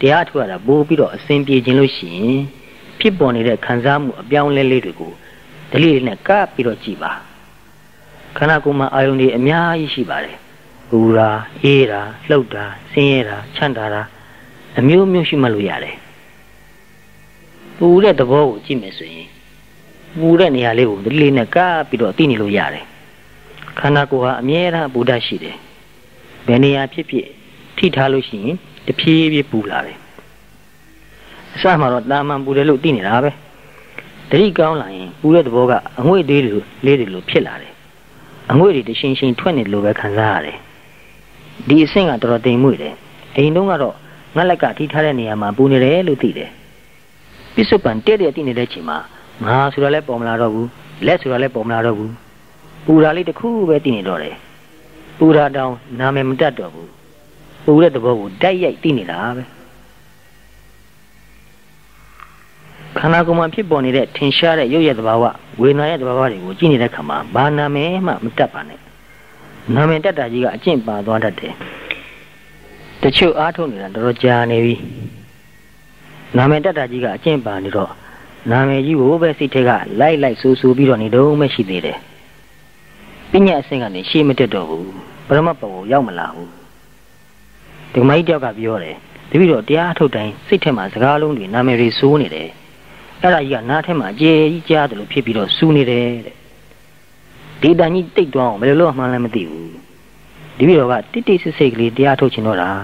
တရားထုတ်ရတာပို့ပြီးတော့အစဉ်ပြေခြင်းလို့ရှိရင်ဖြစ်ပေါ်နေတဲ့ခံစားမှုအပြောင်းလဲလေးတွေကိုဒလိလေးနဲ့ကပ်ပြီးတော့ကြည့်ပါခန္ဓာကိုယ်မှာအာယုန်တွေအများကြီးရှိပါတယ်ပူတာအေးတာလှုပ်တာဆင်းရဲတာချမ်းသာတာအမျိုးမျိုးရှိမှလို့ရတယ်ပူတဲ့သဘောကိုကြည့်မယ်ဆိုရင်ပူတဲ့နေရာလေးကိုဒလိလေးနဲ့ကပ်ပြီးတော့သိနေလို့ရတယ်ခန္ဓာကိုယ်ဟာအမြဲတမ်းပူတတ်ရှိတယ်ဘယ်နေရာဖြစ်ဖြစ်ထိထားလို့ရှိရင်တဖြည်းဖြည်းပူလာတယ်အစမှာတော့တာမန်ပူတယ်လို့သိနေတာပဲတတိကောင်းလာရင်ပူတဲ့သဘောကအငွေ့သေးတွေလေးတွေလို့ဖြစ်လာတယ်အငွေ့တွေတရှင်ရှင်ထွက်နေလို့ပဲခံစားရတယ်ဒီအဆင့်ကတော်တော်တိမ်မွေ့တယ်အိမ်တုန်းကတော့ငှက်လက်ကထိထားတဲ့နေရာမှာပူနေတယ်လို့သိတယ်ပစ္စုပန်တဲ့တဲ့သိနေတဲ့ချိန်မှာငါဆိုတာလည်းပေါ်မလာတော့ဘူးလက်ဆိုတာလည်းပေါ်မလာတော့ဘူးပူတာလေးတစ်ခုပဲသိနေတော့တယ်ပူတာတောင်နာမည်မတတ်တော့ဘူးပူတဲ့သဘောကိုတိုက်ရိုက်သိနေတာပဲခန္ဓာကိုယ်မှာဖြစ်ပေါ်နေတဲ့ထင်ရှားတဲ့ရုပ်ရည်သဘာဝဝေဒနာရဲ့သဘာဝတွေကိုကြည့်နေတဲ့အခါမှာဘာနာမည်မှမတတ်ပါနဲ့နာမည်တတ်တာကြီးကအကျင့်ပါသွားတတ်တယ်တချို့အားထုတ်နေတာတော်တော်ကြာနေပြီနာမည်တတ်တာကြီးကအကျင့်ပါနေတော့နာမည်ကြီးကိုပဲစိတ်ထဲကလိုက်လိုက်ဆူဆူပြီးတော့နေတော့မှရှိသေးတယ်ပညာအဆင့်ကနေရှေ့မတက်တော့ဘူးပရမတ်ဘဝရောက်မလာဘူးဒီမိုင်းတယောက်ကပြောတယ်တပည့်တော်တရားထုတ်တိုင်းစိတ်ထဲမှာစကားလုံးတွေနာမည်တွေစိုးနေတယ်အဲ့ဒါကြီးကနားထဲမှာအကျယ်ကြီးကြားတယ်လို့ဖြစ်ပြီးတော့စူးနေတယ်တဲ့ဒီတန်ကြီးတိတ်သွားအောင်ဘယ်လိုလုပ်မှန်းလည်းမသိဘူးတပည့်တော်ကတိတ်တိတ်ဆိတ်ဆိတ်ကလေးတရားထုတ်ချင်တော့တာ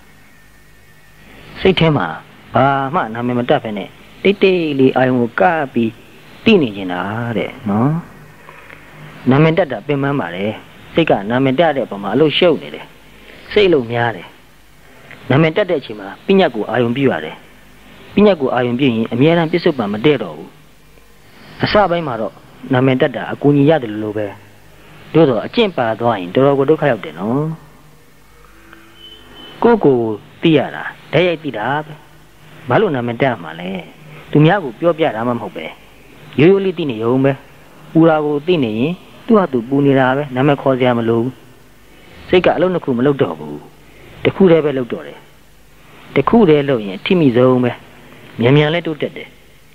စိတ်ထဲမှာဘာမှနာမည်မတတ်ပဲနဲ့တိတ်တိတ်လေးအာယုံကိုကပ်ပြီးသိနေနေတာတဲ့နော်နာမည်တတ်တာပင်ပန်းပါတယ်စိတ်ကနာမည်တတ်တဲ့အပေါ်မှာအလို့ရှုပ်နေတယ်စိတ်အလို့များတယ်နာမည်တတ်တဲ့အချိန်မှာပညာကိုအာယုံပြရတယ်ပညာကိုအာယုံပြရင်အမြဲတမ်းပြစ္ဆုတ်ပံမတည့်တော့ဘူးအစပိုင်းမှာတော့နာမည်တတ်တာအကူကြီးရတယ်လို့ပဲတို့တော့အကျင့်ပါသွားရင်တော်တော်ကိုဒုက္ခရောက်တယ်နော်ကိုယ့်ကိုယ်သိရတာဓာတ်ရိုက်သိတာပဲဘာလို့နာမည်တတ်မှာလဲသူများကိုပြောပြတာမှမဟုတ်ပဲရိုးရိုးလေးသိနေရုံပဲပူတာကိုသိနေရင်သူ့ဟာသူပူနေတာပဲနာမည်ခေါ်စရာမလိုဘူးစိတ်ကအလုံးတစ်ခုမလုပ်တော့ဘူးတစ်ခုတည်းပဲလုပ်တော့တယ်တစ်ခုတည်းလုပ်ရင်အထိမိဆုံးပဲမြန်မြန်လေးတိုးတက်တယ်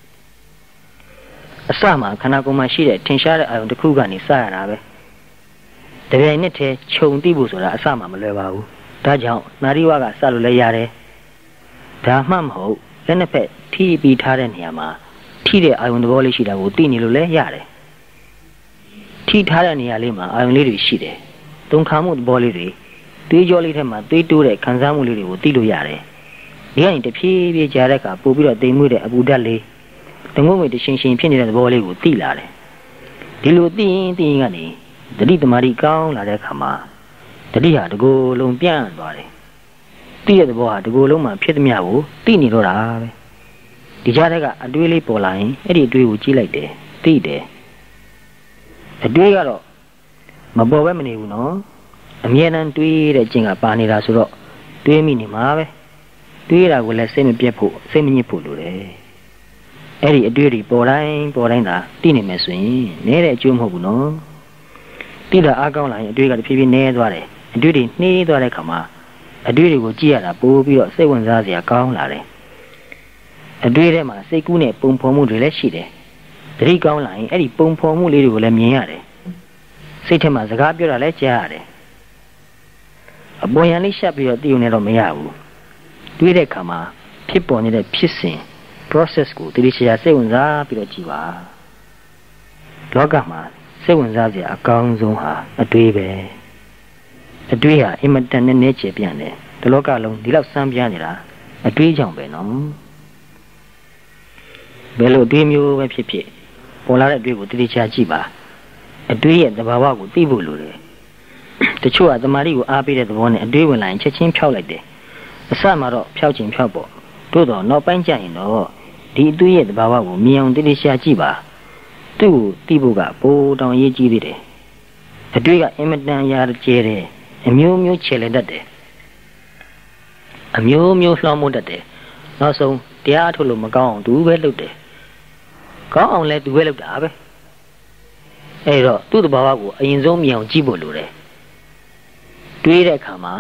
အစမှာခန္ဓာကိုယ်မှာရှိတဲ့ထင်ရှားတဲ့အာရုံတစ်ခုကနေစရတာပဲတပြိုင်နက်တည်းခြုံသိဖို့ဆိုတာအစမှာမလွယ်ပါဘူးဒါကြောင့်နာရီဝကစလို့လည်းရတယ်ဒါမှမဟုတ်လက်နှစ်ဖက်ထိပြီးထားတဲ့နေရာမှာထိတဲ့အာရုံသဘောလေးရှိတာကိုသိနေလို့လည်းရတယ်ထိထားတဲ့နေရာလေးမှာအာရုံလေးတွေရှိတယ်သုံးခါမှုသဘောလေးတွေသွေးကြောလေးထဲမှာသွေးတိုးတဲ့ခံစားမှုလေးတွေကိုသိလို့ရတယ်ဒီကနေတဖြည်းဖြည်းကြားတဲ့အခါပို့ပြီးတော့တိမ်မွေ့တဲ့အပူဓာတ်လေးတငုံငွေတရှင်ရှင်ဖြစ်နေတဲ့သဘောလေးကိုသိလာတယ်ဒီလိုသိရင်သိရင်ကနေတတိသမารီကောင်းလာတဲ့အခါမှာတတိဟာတကူလုံးပြန့်သွားတယ်သိတဲ့သဘောဟာတကူလုံးမှာဖြစ်သမျှကိုသိနေတော့တာပဲဒီကြားတဲ့ကအတွေးလေးပေါ်လာရင်အဲ့ဒီအတွေးကိုကြည့်လိုက်တယ်သိတယ်အတွေးကတော့မပေါ်ပဲမနေဘူးနော်အမြဲတမ်းတွေးတဲ့ကျင့်ကပါနေတာဆိုတော့တွေးမိနေမှာပဲတွေးတာကိုလည်းစိတ်မပြတ်ဖို့စိတ်မညစ်ဖို့လိုတယ်အဲ့ဒီအတွေးတွေပေါ်တိုင်းပေါ်တိုင်းသာသိနေမယ်ဆိုရင်နည်းတဲ့အကျိုးမဟုတ်ဘူးနော်သိတာအားကောင်းလာရင်အတွေးကတဖြည်းဖြည်းနည်းသွားတယ်အတွေးတွေနှေးသွားတဲ့အခါမှာအတွေးတွေကိုကြည့်ရတာပိုပြီးတော့စိတ်ဝင်စားစရာကောင်းလာတယ်အတွေးထဲမှာစိတ်ကူးနဲ့ပုံဖော်မှုတွေလည်းရှိတယ်သတိကောင်းလာရင်အဲ့ဒီပုံဖော်မှုလေးတွေကိုလည်းမြင်ရတယ်စိတ်ထဲမှာစကားပြောတာလည်းကြားရတယ်အပေါ်ယံလေးရှက်ပြီးတော့သိုံနေတော့မရဘူးတွေးတဲ့အခါမှာဖြစ်ပေါ်နေတဲ့ဖြစ်စဉ် process ကိုတတိချာစိတ်ဝင်စားပြီးတော့ကြည့်ပါလောကမှာစိတ်ဝင်စားစရာအကောင်းဆုံးဟာအတွေးပဲအတွေးဟာအင်မတန်နဲ့နေချေပြန့်တယ်ဒီလောကလုံးဒီလောက်စမ်းပြနေတာအတွေးကြောင့်ပဲနော်ဘယ်လိုအတွေးမျိုးပဲဖြစ်ဖြစ်ပေါ်လာတဲ့အတွေးကိုတတိချာကြည့်ပါအတွေးရဲ့သဘာဝကိုသိဖို့လိုတယ်တချို့ကသမာဓိကိုအားပေးတဲ့သဘောနဲ့အတွေးဝင်လာရင်ချက်ချင်းဖြောက်လိုက်တယ်အစမှာတော့ဖြောက်ချင်းဖြောက်ပေါ့တို့တော့နောက်ပိုင်းကျရင်တော့ဒီအတွေးရဲ့သဘာဝကိုမြင်အောင်တတိချာကြည့်ပါသူ့ကိုသိဖို့ကပိုတောင်ရေးကြည့်သေးတယ်အတွေးကအင်မတန်ရာကျဲတယ်အမျိုးမျိုးခြေလည်တတ်တယ်အမျိုးမျိုးလှောင်းမှုတတ်တယ်နောက်ဆုံးတရားထုတ်လို့မကောင်းအောင်သူပဲလုပ်တယ်ကောင်းအောင်လဲသူပဲလုပ်တာပဲအဲ့တော့သူ့သဘာဝကိုအရင်ဆုံးမြင်အောင်ကြည့်ဖို့လိုတယ်တွေးတဲ့အခါမှာ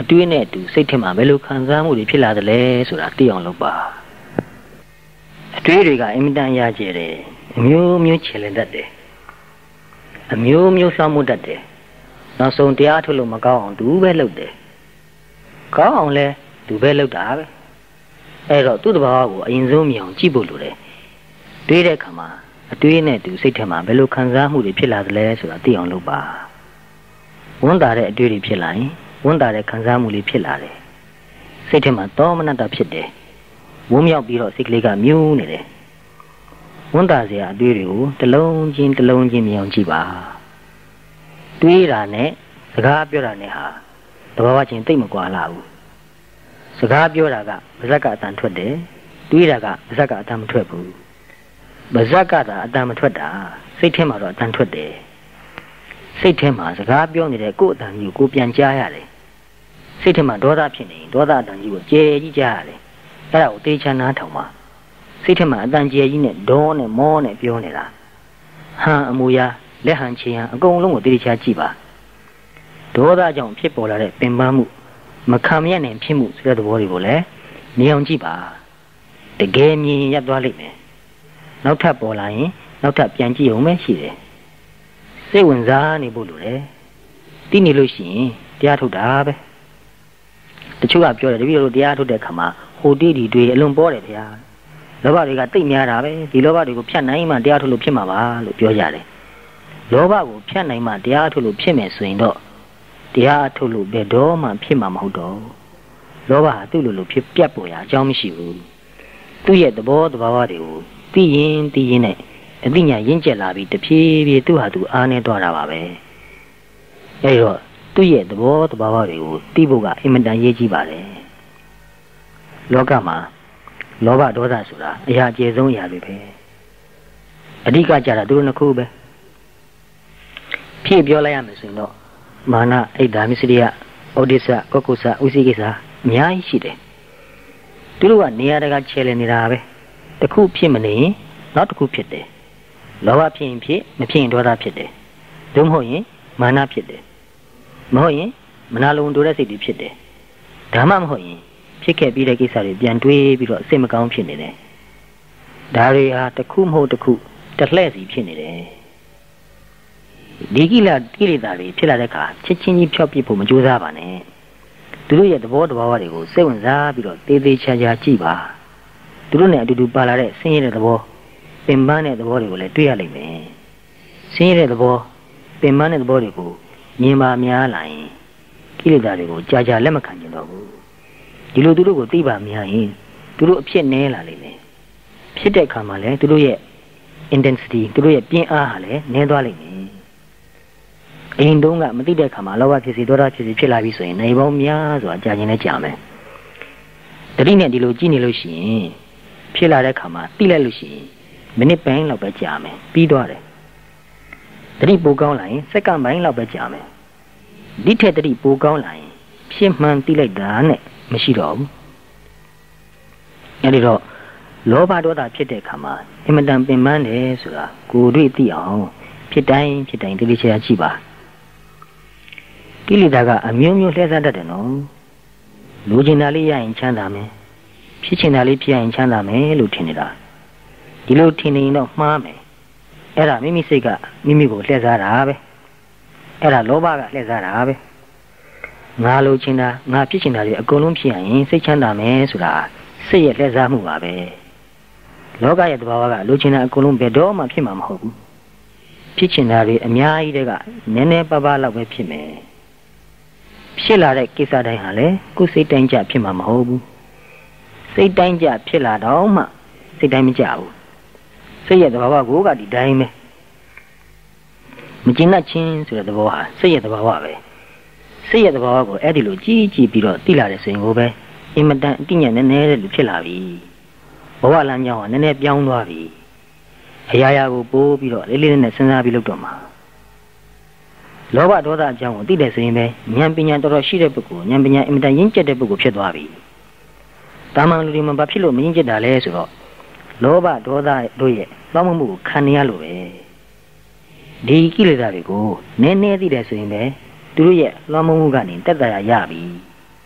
အတွေးနဲ့တူစိတ်ထဲမှာဘယ်လိုခံစားမှုတွေဖြစ်လာသလဲဆိုတာသိအောင်လုပ်ပါအတွေးတွေကအင်မတန်ရကျတယ်အမျိုးမျိုးချေလင်တတ်တယ်အမျိုးမျိုးဆောင်မှုတတ်တယ်နောက်ဆုံးတရားထုတ်လို့မကောင်းအောင်သူပဲလုပ်တယ်ကောင်းအောင်လဲသူပဲလုပ်တာပဲအဲ့တော့သူ့တဘာဝကိုအရင်ဆုံးမြင်အောင်ကြည့်ဖို့လိုတယ်တွေးတဲ့အခါမှာအတွေးနဲ့တူစိတ်ထဲမှာဘယ်လိုခံစားမှုတွေဖြစ်လာသလဲဆိုတာသိအောင်လုပ်ပါဝန်တာတဲ့အတွေးတွေဖြစ်လာရင်ဝန်တာတဲ့ခံစားမှုတွေဖြစ်လာတယ်စိတ်ထဲမှာသောမနတဖြစ်တယ်ဝုန်းမြောက်ပြီးတော့စိတ်ကလေးကမြူးနေတယ်ဝန်တာစရာအတွေးတွေကိုတစ်လုံးချင်းတစ်လုံးချင်းမြင်အောင်ကြည့်ပါတွေးတာနဲ့စကားပြောတာနဲ့ဟာတဘာဝချင်းသိမ့်မကွာလာဘူးစကားပြောတာကဗဇက်ကအတန်ထွက်တယ်တွေးတာကဗဇက်ကအတန်မထွက်ဘူးဗဇက်ကသာအတန်မထွက်တာစိတ်ထဲမှာတော့အတန်ထွက်တယ်စိတ်ထဲမှာစကားပြောနေတဲ့ကိုယ့်အတန်ကြီးကိုကိုပြန်ကြားရတယ်စိတ်ထဲမှာဒေါသဖြစ်နေရင်ဒေါသအတန်ကြီးကိုကြဲကြီးကြားရတယ်အဲ့ဒါကိုသေချာနားထောင်ပါစိတ်ထဲမှာအတန်ကြဲကြီးနဲ့ဒေါနဲ့မောနဲ့ပြောနေတာဟန်အမူအရာလက်ဟန်ချေဟန်အကုန်လုံးကိုသေချာကြည့်ပါဒေါသကြောင့်ဖြစ်ပေါ်လာတဲ့ပင်ပန်းမှုမခံမရနိုင်ဖြစ်မှုဆိုတဲ့သဘောတွေကိုလည်းမြင်အောင်ကြည့်ပါတကယ်မြင်ရပ်သွားလိမ့်မယ်နောက်ထပ်ပေါ်လာရင်နောက်ထပ်ပြန်ကြည့်အောင်ပဲရှိတယ်စိတ်ဝင်စားနေဖို့လိုတယ်သိနေလို့ရှိရင်တရားထုတ်တာပဲတချို့ကပြောတယ်တပည့်တို့တရားထုတ်တဲ့ခါမှာဟိုတိဒီတွေအလွန်ပေါ်တယ်ဗျာလောဘတွေကတိတ်များတာပဲဒီလောဘတွေကိုဖြတ်နိုင်မှတရားထုတ်လို့ဖြစ်မှာပါလို့ပြောကြတယ်လောဘကိုဖြတ်နိုင်မှတရားထုတ်လို့ဖြစ်မယ်ဆိုရင်တော့တရားထုတ်လို့ဘယ်တော့မှဖြစ်မှာမဟုတ်တော့လောဘဟာသူ့လိုလိုဖြစ်ပြတ်ပေါ်ရအကြောင်းမရှိဘူးသူ့ရဲ့သဘောသဘာဝတွေကိုသိရင်သိရင်နဲ့အသိဉာဏ်ရင့်ကျက်လာပြီးတဖြည်းဖြည်းသူ့ဟာသူအားနေသွားတာပါပဲအဲဒီတော့သူ့ရဲ့သဘောသဘာဝတွေကိုသိဖို့ကအင်မတန်ရေးကြီးပါတယ်လောကမှာလောဘဒေါသဆိုတာအရာအကျယ်ဆုံးအရာတွေပဲအဓိကကြတာသူတို့နှစ်ခုပဲဖြည့်ပြောလိုက်ရမယ်ဆိုရင်တော့မာနအိတ်ဓာမစ္စရိယဩဒိစ္စကောကုစဥသိကိစ္စအများကြီးရှိတယ်သူတို့ကနေရာတကာချဲလည်နေတာပဲတစ်ခုဖြစ်မနေရင်နောက်တစ်ခုဖြစ်တယ်လောဘဖြစ်ရင်ဖြစ်မဖြစ်ရင်ဒေါသဖြစ်တယ်သို့မဟုတ်ရင်မာနဖြစ်တယ်မဟုတ်ရင်မနာလုံတိုတဲ့စိတ်တွေဖြစ်တယ်ဒါမှမဟုတ်ရင်ဖြစ်ခဲ့ပြီးတဲ့ကိစ္စတွေပြန်တွေးပြီးတော့စိတ်မကောင်းဖြစ်နေတယ်ဒါတွေဟာတစ်ခုမဟုတ်တစ်ခုတစ်လှည့်စီဖြစ်နေတယ်ဒီကိလေသာကိလေသာတွေဖြစ်လာတဲ့အခါချက်ချင်းကြီးဖြောက်ပြစ်ဖို့မကြိုးစားပါနဲ့သူတို့ရဲ့သဘောတဘာဝတွေကိုစိတ်ဝင်စားပြီးတော့သေးသေးချာချာကြည့်ပါသူတို့နဲ့အတူတူပါလာတဲ့ဆင်းရဲတဲ့သဘောပင်ပန်းတဲ့သဘောတွေကိုလည်းတွေ့ရလိမ့်မယ်ဆင်းရဲတဲ့သဘောပင်ပန်းတဲ့သဘောတွေကိုမြင်ပါများလာရင်ကိလေသာတွေကိုကြာကြာလက်မခံကျင်တော့ဘူးဒီလိုသူတို့ကိုသိပါများရင်သူတို့အဖြစ်နည်းလာလိမ့်မယ်ဖြစ်တဲ့အခါမှာလည်းသူတို့ရဲ့ intensity သူတို့ရဲ့ပြင်းအားဟာလည်းနည်းသွားလိမ့်မယ်အရင်တုန်းကမသိတဲ့အခါမှာလောဘဖြစ်စီဒေါသဖြစ်စီဖြစ်လာပြီဆိုရင်နေပေါင်းများစွာကြာကျင်နေကြမယ်တတိနဲ့ဒီလိုကြည့်နေလို့ရှိရင်ဖြစ်လာတဲ့အခါမှာသိလိုက်လို့ရှိရင်မိနစ်ပိုင်းလောက်ပဲကြာမယ်ပြီးသွားတယ်တတိပိုကောင်းလာရင်စက္ကန့်ပိုင်းလောက်ပဲကြာမယ်ဒီထက်တတိပိုကောင်းလာရင်ဖြစ်မှန်သိလိုက်တာနဲ့မရှိတော့ဘူးအဲဒီတော့လောဘဒေါသဖြစ်တဲ့အခါမှာအင်မတန်ပင်ပန်းတယ်ဆိုတာကိုယ်တွေ့သိအောင်ဖြစ်တိုင်းဖြစ်တိုင်းတတိချာကြည့်ပါကိလေသာကအမျိုးမျိုးလှည့်စားတတ်တယ်နော်လူကျင်တာလေးရရင်ချမ်းသာမယ်ဖြစ်ချင်တာလေးဖြစ်ရင်ချမ်းသာမယ်လို့ထင်နေတာဒီလိုထင်နေရင်တော့မှားမယ်အဲ့ဒါမိမိစိတ်ကမိမိကိုလှည့်စားတာပဲအဲ့ဒါလောဘကလှည့်စားတာပဲငါလိုချင်တာငါဖြစ်ချင်တာတွေအကုန်လုံးဖြစ်ရင်စိတ်ချမ်းသာမယ်ဆိုတာစိတ်ရဲ့လှည့်စားမှုပါပဲလောကရဲ့သဘာဝကလိုချင်တာအကုန်လုံးဘယ်တော့မှဖြစ်မှာမဟုတ်ဘူးဖြစ်ချင်တာတွေအများကြီးတည်းကနည်းနည်းပါးပါးလောက်ပဲဖြစ်မယ်ဖြစ်လာတဲ့ကိစ္စတိုင်းဟာလည်းကိုယ်စိတ်တိုင်းကြဖြစ်မှာမဟုတ်ဘူးစိတ်တိုင်းကြဖြစ်လာတော့မှစိတ်တိုင်းမကြဘူးစိတ်ရဲ့သဘာဝကိုကဒီတိုင်းပဲမကျင်တတ်ခြင်းဆိုတဲ့သဘောဟာစိတ်ရဲ့သဘာဝပဲစိတ်ရဲ့သဘာဝကိုအဲ့ဒီလိုကြည့်ကြည့်ပြီးတော့သိလာတဲ့ဆိုရင်ကိုပဲအင်မတန်အတိညာနည်းနည်းလေးဖြစ်လာပြီဘဝလမ်းကြောင်းကနည်းနည်းပြောင်းသွားပြီအရာရာကိုပိုးပြီးတော့လေးလေးနဲ့စဉ်းစားပြီးလုပ်တော့မှာလောဘဒေါသအကြောင်းကိုသိတဲ့ဆိုရင်ပဲဉာဏ်ပညာတော်တော်ရှိတဲ့ပုဂ္ဂိုလ်ဉာဏ်ပညာအင်မတန်ရင့်ကျက်တဲ့ပုဂ္ဂိုလ်ဖြစ်သွားပြီတာမန်လူတွေမှာဘာဖြစ်လို့မရင့်ကျက်တာလဲဆိုတော့လောဘဒေါသတို့ရဲ့သောမှုမှုကိုခံနေရလို့ပဲဒီကိလေသာတွေကိုနည်းနည်းသိတယ်ဆိုရင်ပဲသူတို့ရဲ့လွှမ်းမိုးမှုကနေတက်တရာရပြီ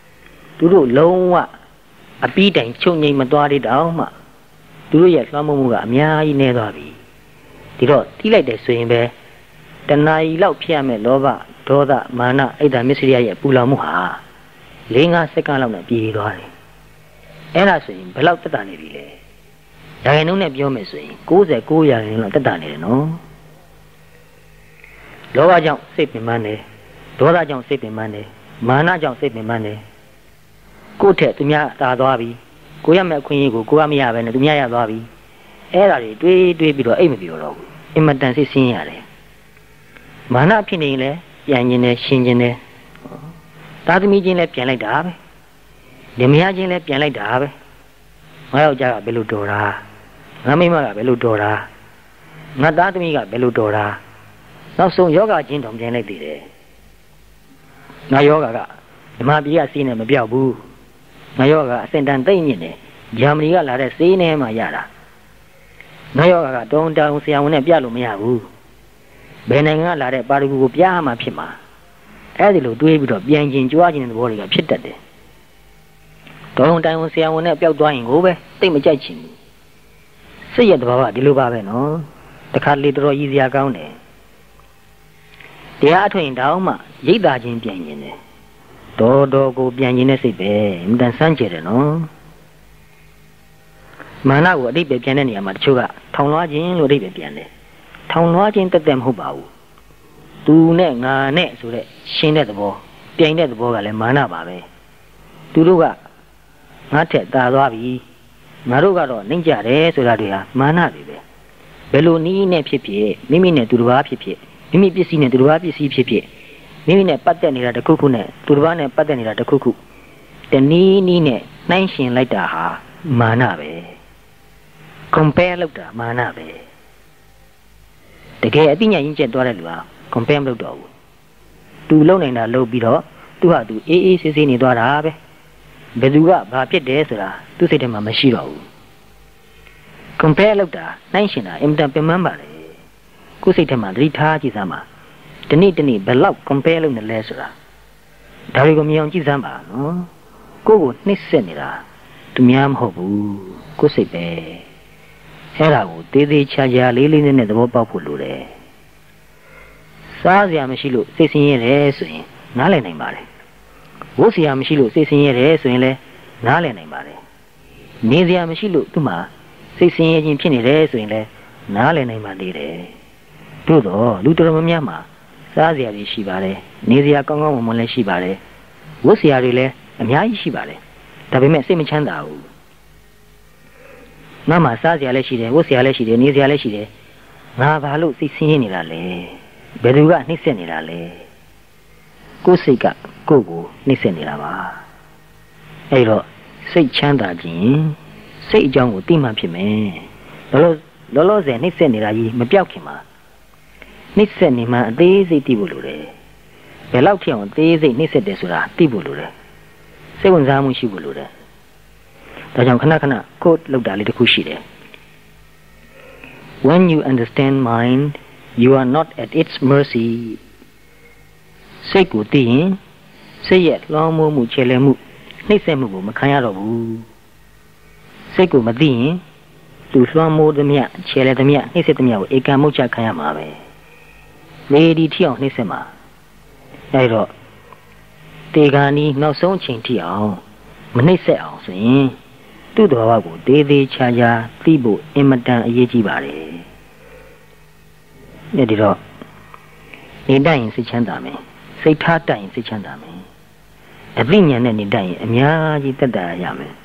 သူတို့လုံးဝအပီးတိုင်ချုပ်ငိမ့်မသွားသေးတောင်မှသူတို့ရဲ့လွှမ်းမိုးမှုကအများကြီးနေသွားပြီဒီတော့တီးလိုက်တယ်ဆိုရင်ပဲတဏှာကြီးလောက်ဖြစ်ရမယ်လောဘဒေါသမာနအိတ်တမစ္စရိယရဲ့ပူလောင်မှုဟာ၄-၅စက္ကန့်လောက်နဲ့ပြည့်သွားတယ်အဲ့ဒါဆိုရင်ဘယ်လောက်တက်တာနေပြီလဲရာခိုင်နှုန်းနဲ့ပြောမယ်ဆိုရင်၉၉ရာခိုင်နှုန်းလောက်တက်တာနေတယ်နော်လောဘကြောင့်စိတ်ပင်ပန်းတယ်ဒေါသကြောင့်စိတ်ပင်ပန်းတယ်မာနကြောင့်စိတ်ပင်ပန်းတယ်ကိုယ့်ထက်သူများသာသွားပြီကိုရမယ့်အခွင့်အရေးကိုကိုကမရပဲနဲ့သူများရသွားပြီအဲ့ဒါတွေတွေးတွေးပြီးတော့အိတ်မပြောတော့ဘူးအင်မတန်စိတ်ဆင်းရတယ်မာနဖြစ်နေရင်လည်းပြန်ကျင်တယ်ရှင်းကျင်တယ်သာသမီချင်းလည်းပြန်လိုက်တာပဲဓမ္မရချင်းလည်းပြန်လိုက်တာပဲငါယောက်ျားကဘယ်လိုတော်တာငါမိန်းမကဘယ်လိုတော်တာငါသားသမီးကဘယ်လိုတော်တာနောက်ဆုံးယောဂချင်းတောင်ပြန်လိုက်သေးတယ်ငါယောဂကဓမ္မပြည်ကစီးနေမပြောက်ဘူးငါယောဂကအစင်တန်သိမ့်ညင်တယ်ဂျာမနီကလာတဲ့စေးနေမှရတာငါယောဂကတောင်းတောင်းဆရာဝန်နဲ့ပြလို့မရဘူးဘယ်နိုင်ငံကလာတဲ့ပါရဂူကိုပြမှဖြစ်မှာအဲ့ဒီလိုတွေးပြီးတော့ပြန်ကျင်ကြွားခြင်းတဲ့သဘောတွေကဖြစ်တတ်တယ်တောင်းတိုင်ဝန်ဆရာဝန်နဲ့ပျောက်သွားရင်ကိုပဲတိတ်မကြိုက်ချင်ဘူးစိတ်ရဲ့သဘောကဒီလိုပါပဲနော်တခါလေတော်ရည်စရာကောင်းတယ်တရားအထွင်တောင်းမှရိတ်တာချင်းပြန်ကျင်တယ်တော်တော်ကိုပြန်ကျင်တဲ့စိတ်ပဲအင်တန်စမ်းကြတယ်နော်မာနကိုအတိတ်ပဲပြန်တဲ့နေရာမှာတချို့ကထောင်လွှားခြင်းလို့အတိတ်ပဲပြန်တယ်ထောင်လွှားခြင်းတက်တက်မဟုတ်ပါဘူးသူနဲ့ငါနဲ့ဆိုတဲ့ရှင်းတဲ့သဘောပြိုင်တဲ့သဘောကလည်းမာနပါပဲသူတို့ကငါထက်သာသွားပြီငါတို့ကတော့နှိမ့်ကြတယ်ဆိုတာတွေဟာမာနတွေပဲဘယ်လိုနည်းနဲ့ဖြစ်ဖြစ်မိမိနဲ့သူတစ်ပါးဖြစ်ဖြစ်မိမိပစ္စည်းနဲ့သူတစ်ပါးပစ္စည်းဖြစ်ဖြစ်မိမိနဲ့ပတ်သက်နေတာတစ်ခုခုနဲ့သူတစ်ပါးနဲ့ပတ်သက်နေတာတစ်ခုခုတနည်းနည်းနဲ့နှိုင်းရှင်လိုက်တာဟာမာနပဲ compare လုပ်တာမာနပဲတကယ်အသိဉာဏ်ရင့်ကျက်သွားတဲ့လူဟာ compare မလုပ်တော့ဘူးသူလုံနိုင်တာလုပ်ပြီးတော့သူဟာသူအေးအေးဆေးဆေးနေသွားတာပဲဘယ်သူကဘာဖြစ်တယ်ဆိုတာသူ့စိတ်ထဲမှာမရှိတော့ဘူး compare လုပ်တာနှိုင်းရှင်တာအင်မတန်ပင်ပန်းပါလေကိုယ်စိတ်ထဲမှာသတိထားကြည့်စမ်းပါတနေ့တနေ့ဘယ်လောက် compare လုပ်နေလဲဆိုတာဒါတွေကိုမြင်အောင်ကြည့်စမ်းပါနော်ကိုယ့်ကိုနှိမ့်ဆက်နေတာသူများမဟုတ်ဘူးကိုယ်စိတ်ပဲအဲ့ဒါကိုသေးသေးချာချာလေးလေးနဲ့သဘောပေါက်ဖို့လိုတယ်စားစရာမရှိလို့စိတ်ဆင်းရဲတယ်ဆိုရင်နားလည်နိုင်ပါတယ်ဝတ်စရာမရှိလို့စိတ်ဆင်းရဲတယ်ဆိုရင်လည်းနားလည်နိုင်ပါတယ်နေစရာမရှိလို့သူ့မှာစိတ်ဆင်းရဲခြင်းဖြစ်နေတယ်ဆိုရင်လည်းနားလည်နိုင်ပါသေးတယ်တို့တော့လူတော်များများမှာစားစရာတွေရှိပါတယ်နေစရာကောင်းကောင်းမွန်မွန်လည်းရှိပါတယ်ဝတ်စရာတွေလည်းအများကြီးရှိပါတယ်ဒါပေမဲ့စိတ်မချမ်းသာဘူးငါမှစားစရာလည်းရှိတယ်ဝတ်စရာလည်းရှိတယ်နေစရာလည်းရှိတယ်ငါဘာလို့စိတ်ဆင်းရဲနေတာလဲဘယ်သူကနှိမ့်ဆက်နေတာလဲကိုယ်စိတ်ကကိုယ့်ကိုနှိမ့်ဆက်နေတာပါအဲ့တော့စိတ်ချမ်းသာခြင်းစိတ်အကြောင်းကိုသိမှဖြစ်မယ်လောလောလောလောဆယ်နှိမ့်ဆက်နေတာကြီးမပြောက်ခင်မှာနှိမ့်ဆက်နေမှအသေးစိတ်သိဖို့လိုတယ်ဘယ်လောက်ထိအောင်အသေးစိတ်နှိမ့်ဆက်တယ်ဆိုတာသိဖို့လိုတယ်စိတ်ဝင်စားမှုရှိဖို့လိုတယ်ဒါကြောင့်ခဏခဏကိုယ်လောက်တာလေးတစ်ခုရှိတယ် When you understand mind you are not at its mercy စိတ်ကိုသိရင်စိတ်ရဲ့လွှမ်းမိုးမှုခြေလှယ်မှုနှိမ့်ဆက်မှုကိုမခံရတော့ဘူးစိတ်ကိုမသိရင်သူလွှမ်းမိုးသမျှခြေလှယ်သမျှနှိမ့်ဆက်သမျှကိုဧကံမုတ်ချခံရမှာပဲလေဒီထိအောင်နှိမ့်ဆက်မှာအဲ့တော့တေဂာနီနောက်ဆုံးအချိန်ထိအောင်မနှိမ့်ဆက်အောင်ဆိုရင်သူ့တော်ဘာကိုသေးသေးချာချာသိဖို့အင်မတန်အရေးကြီးပါတယ်။ဒီတော့နေတတ်ရင်စိတ်ချမ်းသာမယ်။စိတ်ထားတတ်ရင်စိတ်ချမ်းသာမယ်။အသိဉာဏ်နဲ့နေတတ်ရင်အများကြီးသက်သာရမယ်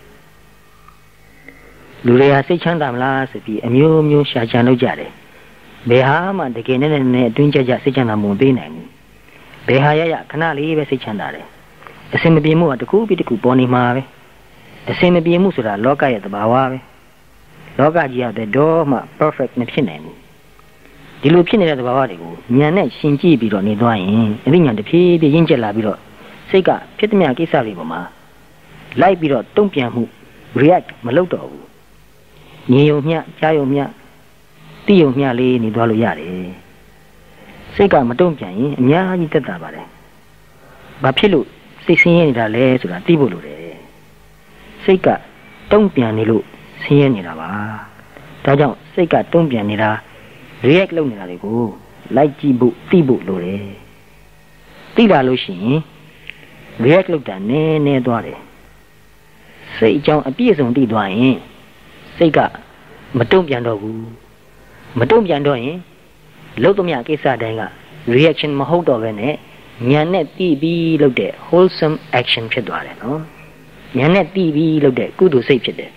။လူတွေကစိတ်ချမ်းသာမလားဆိုပြီးအမျိုးမျိုးရှာချန်လုပ်ကြတယ်။ဘယ်ဟာမှတကယ်နဲ့နဲ့အတွင်းကြကြစိတ်ချမ်းသာမှုမပေးနိုင်ဘူး။ဘယ်ဟာရရခဏလေးပဲစိတ်ချမ်းသာတယ်။အစင်မပြေမှုကတစ်ခုပြီးတစ်ခုပေါ်နေမှာပဲ။အစင်မပြေမှုဆိုတာလောကရဲ့သဘာဝပဲလောကကြီးရတဲ့တော့မှ perfect မဖြစ်နိုင်ဘူးဒီလိုဖြစ်နေတဲ့သဘာဝတွေကိုဉာဏ်နဲ့ရှင်ကြည့်ပြီးတော့နေသွားရင်အသိဉာဏ်တစ်ဖြည်းဖြည်းရင့်ကျက်လာပြီးတော့စိတ်ကဖြစ်သမျှကိစ္စတွေပေါ်မှာလိုက်ပြီးတော့တုံ့ပြန်မှု react မလုပ်တော့ဘူးဉာဏ်ယုံမျှကြားယုံမျှသိယုံမျှလေးနေသွားလို့ရတယ်စိတ်ကမတုံ့ပြန်ရင်အများကြီးသက်သာပါတယ်ဘာဖြစ်လို့စိတ်ဆင်းရဲနေတာလဲဆိုတာသိဖို့လိုတယ်စိတ်ကတုံ့ပြန်နေလို့ဆင်းရဲနေတာပါဒါကြောင့်စိတ်ကတုံ့ပြန်နေတာ react လုပ်နေတာတွေကိုလိုက်ကြည့်ဖို့သိဖို့လိုတယ်သိလာလို့ရှိရင် react လုပ်တာနည်းနည်းသွားတယ်စိတ်အကြောင်းအပြည့်စုံသိသွားရင်စိတ်ကမတုံ့ပြန်တော့ဘူးမတုံ့ပြန်တော့ရင်လုပ်သမျှကိစ္စတိုင်းက reaction မဟုတ်တော့ဘဲနဲ့ဉာဏ်နဲ့သိပြီးလုပ်တဲ့ wholesome action ဖြစ်သွားတယ်နော်ဉာဏ်နဲ့သိပြီးလုပ်တဲ့ကုသိုလ်စိတ်ဖြစ်တယ်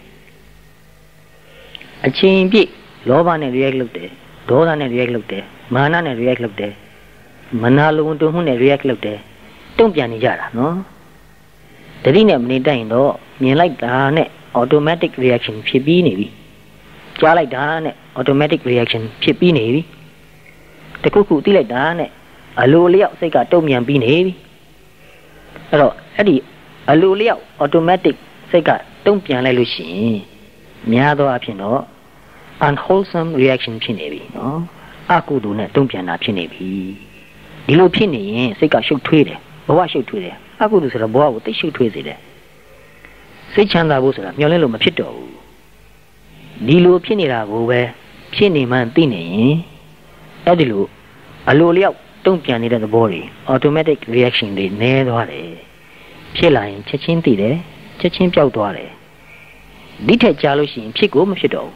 အချင်းပြည့်လောဘနဲ့ react လုပ်တယ်ဒေါသနဲ့ react လုပ်တယ်မာနနဲ့ react လုပ်တယ်မနာလိုတုံမှုနဲ့ react လုပ်တယ်တုံ့ပြန်နေကြတာနော်တတိနဲ့မနေတတ်ရင်တော့မြင်လိုက်တာနဲ့ automatic reaction ဖြစ်ပြီးနေပြီကြားလိုက်တာနဲ့ automatic reaction ဖြစ်ပြီးနေပြီတခုခုသိလိုက်တာနဲ့အလိုလျောက်စိတ်ကတုံ့ပြန်ပြီးနေပြီအဲ့တော့အဲ့ဒီအလိုလျောက် automatic စိတ်ကတုံ့ပြန်လိုက်လို့ရှိရင်များသောအားဖြင့်တော့ unwholesome reaction ဖြစ်နေပြီနော်အကုသိုလ်နဲ့တုံ့ပြန်တာဖြစ်နေပြီဒီလိုဖြစ်နေရင်စိတ်ကရှုပ်ထွေးတယ်ဘဝရှုပ်ထွေးတယ်အကုသိုလ်ဆိုတော့ဘဝကိုသိရှုပ်ထွေးစေတယ်စိတ်ချမ်းသာဖို့ဆိုတာမျှော်လင့်လို့မဖြစ်တော့ဘူးဒီလိုဖြစ်နေတာကိုပဲဖြစ်နေမှသိနေရင်အဲ့ဒီလိုအလိုလျောက်တုံ့ပြန်နေတဲ့သဘောတွေ automatic reaction တွေနည်းသွားတယ်ဖြစ်လာရင်ချက်ချင်းသိတယ်ချက်ချင်းပျောက်သွားတယ်ဒီထက်ကြာလို့ရှိရင်ဖြစ်ကိုမဖြစ်တော့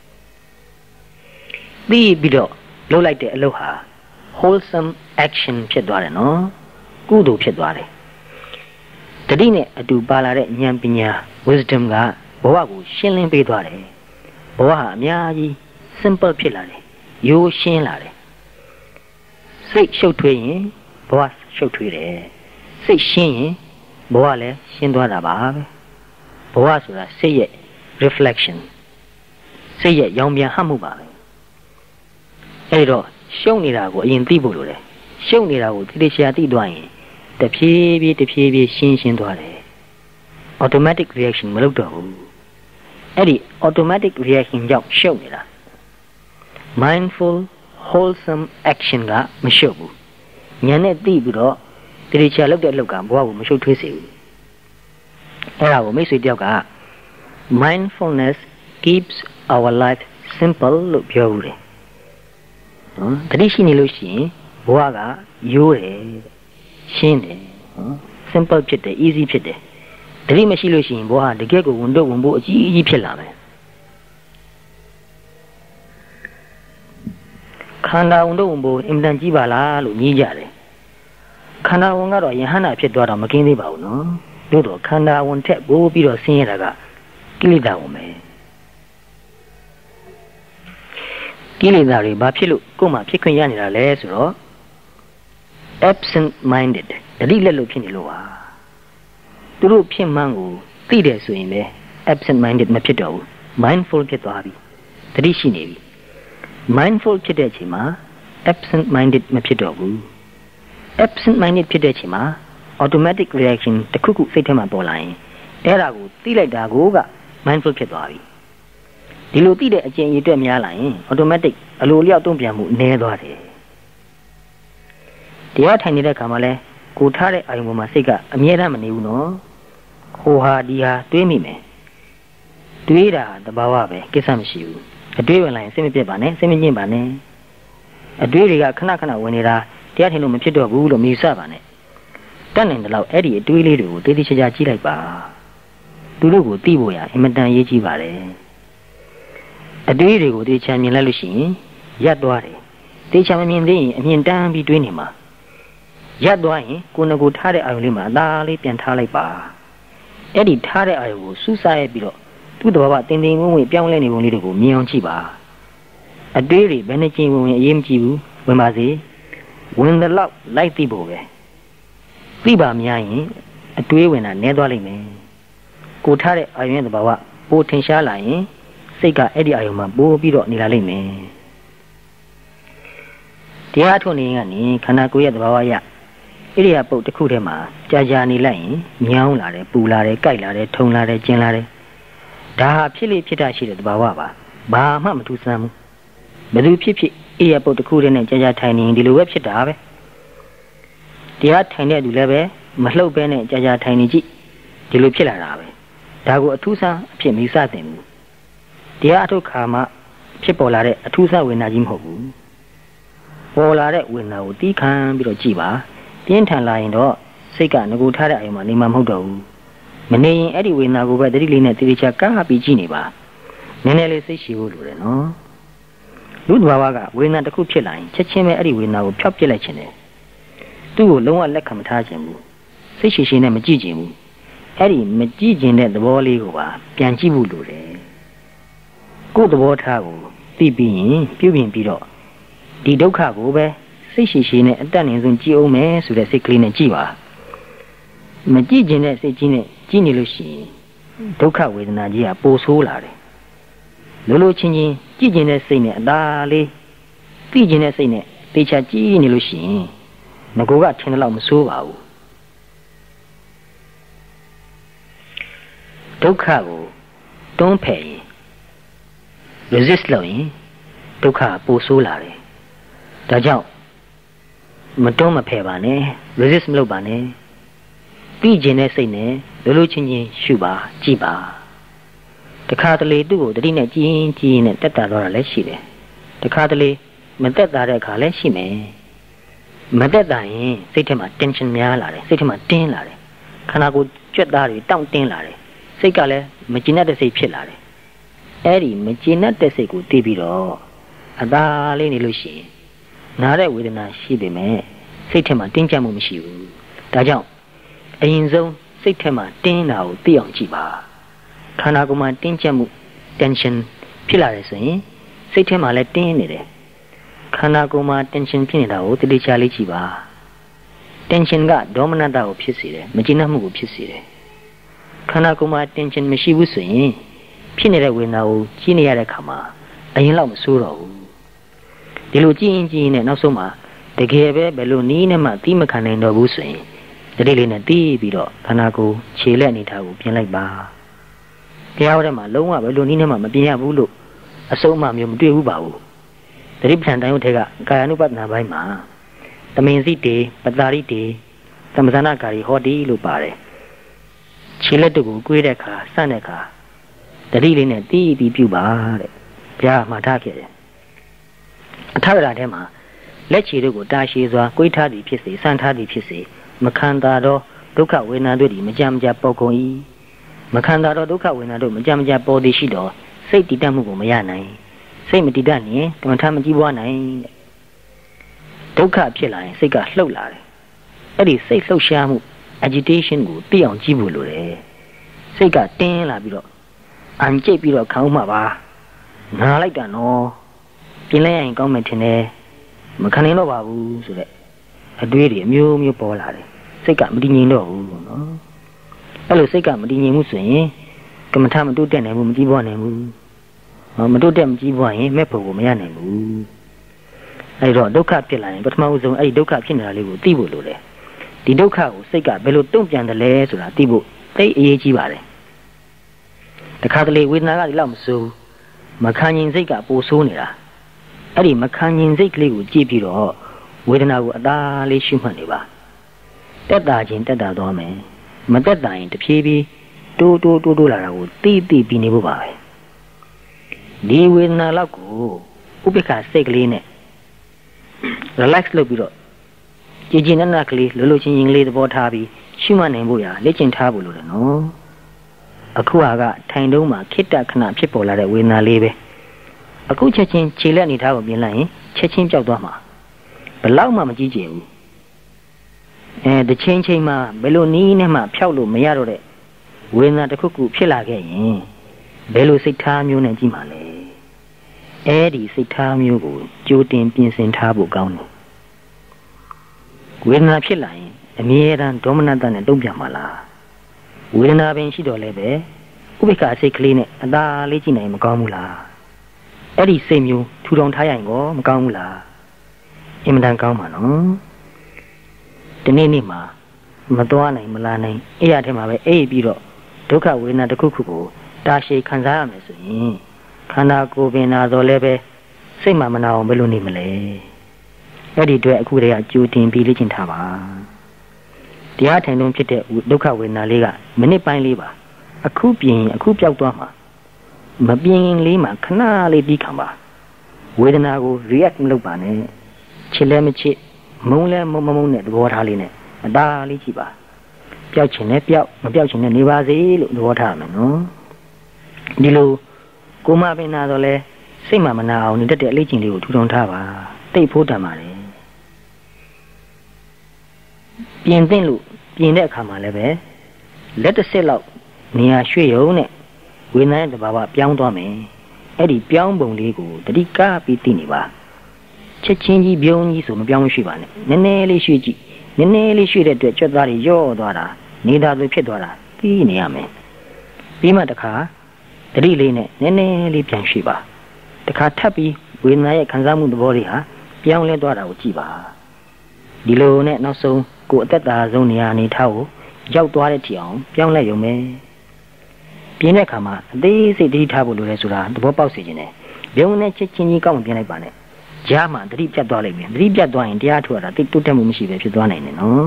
ဘူးပြီးပြီးတော့လုပ်လိုက်တဲ့အလုပ်ဟာ wholesome action ဖြစ်သွားတယ်နော်ကုသိုလ်ဖြစ်သွားတယ်တတိနဲ့အတူပါလာတဲ့ဉာဏ်ပညာ wisdom ကဘဝကိုရှင်းလင်းပေးသွားတယ်ဘဝဟာအများကြီး simple ဖြစ်လာတယ်ရိုးရှင်းလာတယ်စိတ်ရှုပ်ထွေးရင်ဘဝရှုပ်ထွေးတယ်စိတ်ရှင်းရင်ဘဝလည်းရှင်းသွားတာပါပဲဘဝဆိုတာစိတ်ရဲ့ reflection စိတ်ရဲ့ရောင်ပြန်ဟပ်မှုပါပဲအဲဒီတော့ရှုံနေတာကိုအရင်သိဖို့လိုတယ်ရှုံနေတာကိုတိတိကျကျသိသွားရင်တဖြည်းဖြည်းတဖြည်းဖြည်းရှင်းရှင်းသွားတယ် automatic reaction မလုပ်တော့ဘူးအဲ့ဒီ automatic reaction ကြောင့်ရှုံနေတာ mindful wholesome action ကမရှုပ်ဘူးဉာဏ်နဲ့သိပြီးတော့တိတိကျကျလုပ်တဲ့အလုပ်ကဘဝကိုမရှုပ်ထွေးစေဘူးအဲ့ဒါကိုမိတ်ဆွေတယောက်က mindfulness keeps our life simple လို့ပြောဦးတယ်နော်တတိရှိနေလို့ရှိရင်ဘဝကရိုးတယ်ရှင်းတယ်နော် simple ဖြစ်တယ် easy ဖြစ်တယ်တတိမရှိလို့ရှိရင်ဘဝတကယ်ကိုဝန်တော့ဝန်ဖို့အကြီးအကြီးဖြစ်လာမယ်ခန္ဓာဝန်တော့ဝန်ဖို့အင်မတန်ကြီးပါလားလို့ညည်းကြတယ်ခန္ဓာဝန်ကတော့ယဟန္တာဖြစ်သွားတော့မကင်းသေးပါဘူးနော်တို့တော့ခန္ဓာဝန်ထက်ပိုပြီးတော့ဆင်းရဲတာကကိလေသာဝန်ပဲကိလေသာတွေဘာဖြစ်လို့ကိုယ်မှဖြစ်ခွင့်ရနေတာလဲဆိုတော့ absent minded တတိလက်လို့ဖြစ်နေလို့ပါသူတို့ဖြစ်မှန်းကိုသိတယ်ဆိုရင်လည်း absent minded မဖြစ်တော့ဘူး mindful ဖြစ်သွားပြီတတိရှိနေပြီ mindful ဖြစ်တဲ့အချိန်မှာ absent minded မဖြစ်တော့ဘူး absent minded ဖြစ်တဲ့အချိန်မှာ automatic reaction တစ်ခုခုစိတ်ထဲမှာပေါ်လာရင်အဲ့ဒါကိုသိလိုက်တာကိုက mindful ဖြစ်သွားပြီဒီလိုသိတဲ့အကျင့်ရည်အတွက်များလာရင် automatic အလိုလျောက်တုံ့ပြန်မှုနည်းသွားတယ်တရားထိုင်နေတဲ့ခါမှာလဲကိုထားတဲ့အာယုံပေါ်မှာစိတ်ကအမြဲတမ်းမနေဘူးနော်ဟိုဟာဒီဟာတွေးမိမယ်တွေးတာတဘာဝပဲကိစ္စမရှိဘူးအတွေးဝင်လာရင်စိတ်မပြတ်ပါနဲ့စိတ်မငြင်းပါနဲ့အတွေးတွေကခဏခဏဝင်နေတာတရားထိုင်လို့မဖြစ်တော့ဘူးလို့မြည်ဆပါနဲ့တတ်နိုင်တယ်လို့အဲ့ဒီအတွေးလေးတွေကိုတေးသေးချာချာကြည့်လိုက်ပါသူတို့ကိုသိဖို့ရအင်မတန်ရေးကြည့်ပါတယ်အတွေးတွေကိုတေးချာမြင်လိုက်လို့ရှိရင်ရပ်သွားတယ်တေးချာမမြင်သေးရင်အမြင်တမ်းပြီးတွေးနေမှာရပ်သွားရင်ကိုယ်ငကိုထားတဲ့အာယုံလေးမှာအသာလေးပြန်ထားလိုက်ပါအဲ့ဒီထားတဲ့အာယုံကိုစူးစိုက်ပြီးတော့သူ့တဘာဝတင်တင်ဝင်ဝင်ပြောင်းလဲနေပုံလေးတွေကိုမြင်အောင်ကြည့်ပါအတွေးတွေဘယ်နှကြိမ်ဝင်ဝင်အရေးမကြည့်ဘူးဝင်ပါစေဝင်တဲ့လောက်လိုက်သိဖို့ပဲသိပါများရင်အတွေးဝင်တာနည်းသွားလိမ့်မယ်ကိုထားတဲ့အာယုံရဲ့တဘာဝပိုထင်ရှားလာရင်စိတ်ကအဲ့ဒီအာယုံမှာပိုပြီးတော့နေလာလိမ့်မယ်တရားထုတ်နေရင်ကနေခန္ဓာကိုယ်ရဲ့တဘာဝရဣရိယာပုတ်တစ်ခုထဲမှာကြာကြာနေလိုက်ရင်ညောင်းလာတယ်ပူလာတယ်ကြိုက်လာတယ်ထုံလာတယ်ကျင်လာတယ်ဒါဟာဖြစ်လေဖြစ်တာရှိတဲ့တဘာဝပါဘာမှမထူးဆန်းဘူးဘယ်သူဖြစ်ဖြစ်ဣရိယာပုတ်တစ်ခုထဲနဲ့ကြာကြာထိုင်နေရင်ဒီလိုပဲဖြစ်တာပဲတရားထိုင်တဲ့သူလည်းပဲမလှုပ်ပဲနဲ့ကြာကြာထိုင်နေကြည့်ဒီလိုဖြစ်လာတာပဲဒါကိုအထူးဆန်းအဖြစ်မယူဆသင့်ဘူးတရားအထုတ်ခါမှဖြစ်ပေါ်လာတဲ့အထူးဆန်းဝေဒနာကြီးမဟုတ်ဘူးပေါ်လာတဲ့ဝေဒနာကိုတီးခံပြီးတော့ကြည့်ပါပြင်းထန်လာရင်တော့စိတ်ကငကိုထားတဲ့အချိန်မှာနေမှာမဟုတ်တော့ဘူးမနေရင်အဲ့ဒီဝေဒနာကိုပဲတတိလေးနဲ့တိတိကျကားပြီးကြည့်နေပါနည်းနည်းလေးစိတ်ရှိဖို့လိုတယ်နော်လူ့ဘဝကဝေဒနာတစ်ခုဖြစ်လာရင်ချက်ချင်းပဲအဲ့ဒီဝေဒနာကိုဖျောက်ပစ်လိုက်ခြင်းတယ်သူ့ကိုလုံးဝလက်ခံမထားခြင်းဘူးစိတ်ရှိရှိနဲ့မကြည့်ခြင်းဘူးအဲ့ဒီမကြည့်ခြင်းတဲ့သဘောလေးကိုပါပြန်ကြည့်ဖို့လိုတယ်ကိုယ်သဘောထားကိုသိပြီးရင်ပြုပြင်ပြီးတော့ဒီဒုက္ခကိုပဲစိတ်ရှိရှိနဲ့အတတ်နိုင်ဆုံးကြည့်အောင်မယ်ဆိုတဲ့စိတ်ကလေးနဲ့ကြည့်ပါမကြည့်ခြင်းတဲ့စိတ်ကြီးနဲ့ကြည့်နေလို့ရှိရင်ဒုက္ခဝေဒနာကြီးကပိုဆိုးလာတယ်လိုလိုချင်းချင်းကြည့်ခြင်းတဲ့စိတ်နဲ့အသာလေးသိခြင်းတဲ့စိတ်နဲ့သေချာကြည့်နေလို့ရှိရင်ငကိုကထင်တယ်လို့မဆိုးပါဘူးဒုက္ခကိုတွန်းဖယ်ရင် resist လုပ်ရင်ဒုက္ခပိုဆိုးလာတယ်ဒါကြောင့်မတွန်းမဖယ်ပါနဲ့ resist မလုပ်ပါနဲ့ပြီးကျင်တဲ့စိတ်နဲ့လိုလိုချင်းချင်းရှုပါကြည့်ပါတခါတလေသူ့ကိုတတိနဲ့ကြည်ရင်ကြည်ရင်နဲ့တက်တာတော့လည်းရှိတယ်တခါတလေမတက်တာတဲ့အခါလည်းရှိမယ်မတက်တာရင်စိတ်ထဲမှာ tension များလာတယ်စိတ်ထဲမှာတင်းလာတယ်ခန္ဓာကိုယ်ကြွက်သားတွေတောင့်တင်းလာတယ်စိတ်ကလည်းမကျဉ်တဲ့စိတ်ဖြစ်လာတယ်အဲ့ဒီမကျဉ်တဲ့စိတ်ကိုသိပြီးတော့အသာလေးနေလို့ရှိရင်နားတဲ့ဝေဒနာရှိပေမဲ့စိတ်ထဲမှာတင်းကျပ်မှုမရှိဘူးဒါကြောင့်အရင်ဆုံးစိတ်ထဲမှာတင်းတာကိုသိအောင်ကြည့်ပါခန္ဓာကိုယ်မှာတင်းကျပ်မှု tension ဖြစ်လာတယ်ဆိုရင်စိတ်ထဲမှာလည်းတင်းနေတယ်ခန္ဓာကိုယ်မှာ tension ဖြစ်နေတာကိုတတိချာလေးကြည့်ပါ tension ကဒေါမနတကိုဖြစ်စေတယ်မကျဉ်မှုကိုဖြစ်စေတယ်ခန္ဓာကိုယ်မှာ tension မရှိဘူးဆိုရင်ဖြစ်နေတဲ့ဝေဒနာကိုကြည့်နေရတဲ့အခါမှာအရင်လောက်မဆိုးတော့ဘူးဒီလိုကြည့်ရင်ကြည့်ရင်နဲ့နောက်ဆုံးမှာတကယ်ပဲဘယ်လိုနည်းနဲ့မှသိမခံနိုင်တော့ဘူးဆိုရင်တတိလေးနဲ့တီးပြီးတော့ခန္ဓာကိုယ်ခြေလက်အနေထားကိုပြင်လိုက်ပါတရားဟောတဲ့မှာလုံးဝဘယ်လိုနည်းနဲ့မှမပြင်ရဘူးလို့အဆုံးအမမျိုးမတွေ့ဘူးပါဘူးတတိပဋ္ဌာန်တိုင်းုံထဲကကာယ ानु ပတ္တနာပိုင်းမှာသမင်စိတေပတ္တာရိတေသမဇာနာကာရီဟောတိလို့ပါတယ်ခြေလက်တို့ကိုကွေးတဲ့အခါစတဲ့အခါတတိလေးနဲ့တီးပြီးပြုပါတဲ့ဘုရားမှာထားခဲ့တယ်အထာရထဲမှာလက်ခြေတို့ကိုတာရှည်စွာကွေးထားသည်ဖြစ်စေစမ်းထားသည်ဖြစ်စေမခံတာတော့ဒုက္ခဝေဒနာတို့သည်မကြမ်းမကြပေါ်ကုန်၏မခံတာတော့ဒုက္ခဝေဒနာတို့မကြမ်းမကြပေါ်သည်ရှိတော့စိတ်တည်တတ်မှုကိုမရနိုင်စိတ်မတည်တတ်ရင်ကမ္မထာမကြည့်ပွားနိုင်တဲ့ဒုက္ခဖြစ်လာရင်စိတ်ကလှုပ်လာတယ်အဲ့ဒီစိတ်လှုပ်ရှားမှု agitation ကိုသိအောင်ကြည့်ဖို့လိုတယ်စိတ်ကတင်းလာပြီးတော့အန်ကျိတ်ပြီးတော့ခေါင်းမှာပါနားလိုက်တာနော်ပြင်လိုက်ရင်ကောင်းမယ်ထင်တယ်မခံနိုင်တော့ပါဘူးဆိုတဲ့အတွေးတွေအမျိုးမျိုးပေါ်လာတယ်စိတ်ကမတည်ငြိမ်တော့ဘူးပေါ့နော်အဲ့လိုစိတ်ကမတည်ငြိမ်မှုဆိုရင်ကမ္မထာမတိုးတက်နိုင်ဘူးမကြည့်ပွားနိုင်ဘူးမတိုးတက်မကြည့်ပွားရင်မဲ့ဖို့ကိုမရနိုင်ဘူးအဲ့တော့ဒုက္ခဖြစ်လာရင်ပထမဦးဆုံးအဲ့ဒီဒုက္ခဖြစ်နေတာလေးကိုသိဖို့လိုတယ်ဒီဒုက္ခကိုစိတ်ကဘယ်လိုတုံ့ပြန်တယ်လဲဆိုတာသိဖို့သိအရေးကြီးပါတယ်တခါတလေဝေဒနာကဒီလောက်မဆိုးမခံရင်စိတ်ကပိုဆိုးနေတာအဲ့ဒီမခံရင်စိတ်ကလေးကိုကြည့်ပြီးတော့ဝေဒနာကိုအသာလေးရှုမှတ်နေပါတက်တာချင်းတက်တာသွားမယ်မတက်တာရင်တဖြည်းဖြည်းတိုးတိုးတိုးတိုးလာတာကိုသိသိပြီးနေဖို့ပါပဲဒီဝေဒနာလောက်ကိုဥပိ္ပခာစိတ်ကလေးနဲ့ relax လုပ်ပြီးတော့ကြည်ကြည်နက်နက်ကလေးလှုပ်လှုပ်ချင်းချင်းလေးသဘောထားပြီးရှုမှတ်နိုင်ဖို့ရလက်ကျင့်ထားဖို့လိုတယ်နော်အခုဟာကထိုင်တုံးမှာခိတ္တခဏဖြစ်ပေါ်လာတဲ့ဝေဒနာလေးပဲအခုချက်ချင်းခြေလက်အနေထားကိုပြင်လိုက်ရင်ချက်ချင်းကြောက်သွားမှာဘယ်လောက်မှမကြည့်ကြဘူးအဲတချင်းချင်းမှဘယ်လိုနည်းနဲ့မှဖျောက်လို့မရတော့တဲ့ဝေဒနာတစ်ခုခုဖြစ်လာခဲ့ရင်ဘယ်လိုစိတ်ထားမျိုးနဲ့ကြည့်မှလဲအဲဒီစိတ်ထားမျိုးကိုကြိုတင်ပြင်ဆင်ထားဖို့ကောင်းတယ်ဝေဒနာဖြစ်လာရင်အမြဲတမ်းဒေါမနတနဲ့တုံ့ပြန်ပါလားဝေဒနာပင်ရှိတော့လည်းပဲဥပိ္ပခာစိတ်ကလေးနဲ့အသာလေးကြည့်နိုင်မကောင်းဘူးလားအဲ့ဒီစိတ်မျိုးထူထောင်ထားရရင်ကောမကောင်းဘူးလားအင်မတန်ကောင်းပါနော်ဒီနေ့နေ့မှာမသွားနိုင်မလာနိုင်အဲ့ရထဲမှာပဲအေးပြီးတော့ဒုက္ခဝေဒနာတစ်ခုခုကိုတာရှည်ခံစားရမယ်ဆိုရင်ခန္ဓာကိုယ်ပင်နာတော့လည်းပဲစိတ်မှမနာအောင်ဘယ်လိုနေမလဲအဲ့ဒီအတွက်အခုတည်းကကြိုတင်ပြီးလေ့ကျင့်ထားပါတတရားထိုင်တုံးဖြစ်တဲ့ဒုက္ခဝေဒနာလေးကမိနစ်ပိုင်းလေးပါအခုပြင်အခုပြောက်သွားမှာမပြင်းလေးမှာခဏလေးပြီးခံပါဝေဒနာကို react မလုပ်ပါနဲ့ချစ်လဲမချစ်မုန်းလဲမုန်းမမုန်းနဲ့သဘောထားလေးနဲ့အသာလေးကြည့်ပါပျောက်ချင်လဲပျောက်မပျောက်ချင်လဲနေပါစေလို့သဘောထားရမယ်နော်ဒီလိုကိုမပင်နာတော့လဲစိတ်မှမနာအောင်နေတတ်တဲ့အလေးချင်းလေးကိုထူထောင်ထားပါတိတ်ဖို့တန်ပါလေပြင်သိမ့်လို့ပြင်တဲ့အခါမှာလည်းပဲလက်တစ်စစ်လောက်နေရာရွှေ့ရုံနဲ့ဝေဒနာရဲ့တဘာဝပြောင်းသွားမယ်အဲ့ဒီပြောင်းပုံလေးကိုတတိကပြီးသိနေပါချက်ချင်းကြီးပြုံးကြီးဆိုမပြောင်းမရှိပါနဲ့နည်းနည်းလေးရွှေ့ကြည့်နည်းနည်းလေးရွှေ့တဲ့အတွက်ကြွက်သားတွေရော့သွားတာနေတာတွေဖြစ်သွားတာသိနေရမယ်ပြီးမှတခါတတိလေးနဲ့နည်းနည်းလေးပြန်ရွှေ့ပါတခါထပ်ပြီးဝေဒနာရဲ့ခံစားမှုသဘောလေးဟာပြောင်းလဲသွားတာကိုကြည့်ပါဒီလိုနဲ့နောက်ဆုံးကိုယ်အသက်တာဆုံးနေရာအနေထားကိုရောက်သွားတဲ့ထီအောင်ပြောင်းလဲရုံပဲပြင်းတဲ့အခါမှာအသေးစိတ်တတိထားဖို့လိုလဲဆိုတာသဘောပေါက်စေခြင်းနဲ့ဘုံနဲ့ချက်ချင်းကြီးကောက်မပြင်းလိုက်ပါနဲ့ကြားမှာတတိပြတ်သွားလိမ့်မယ်တတိပြတ်သွားရင်တရားထုတ်ရတာတိတ်တိုးတက်မှုမရှိပဲဖြစ်သွားနိုင်တယ်နော်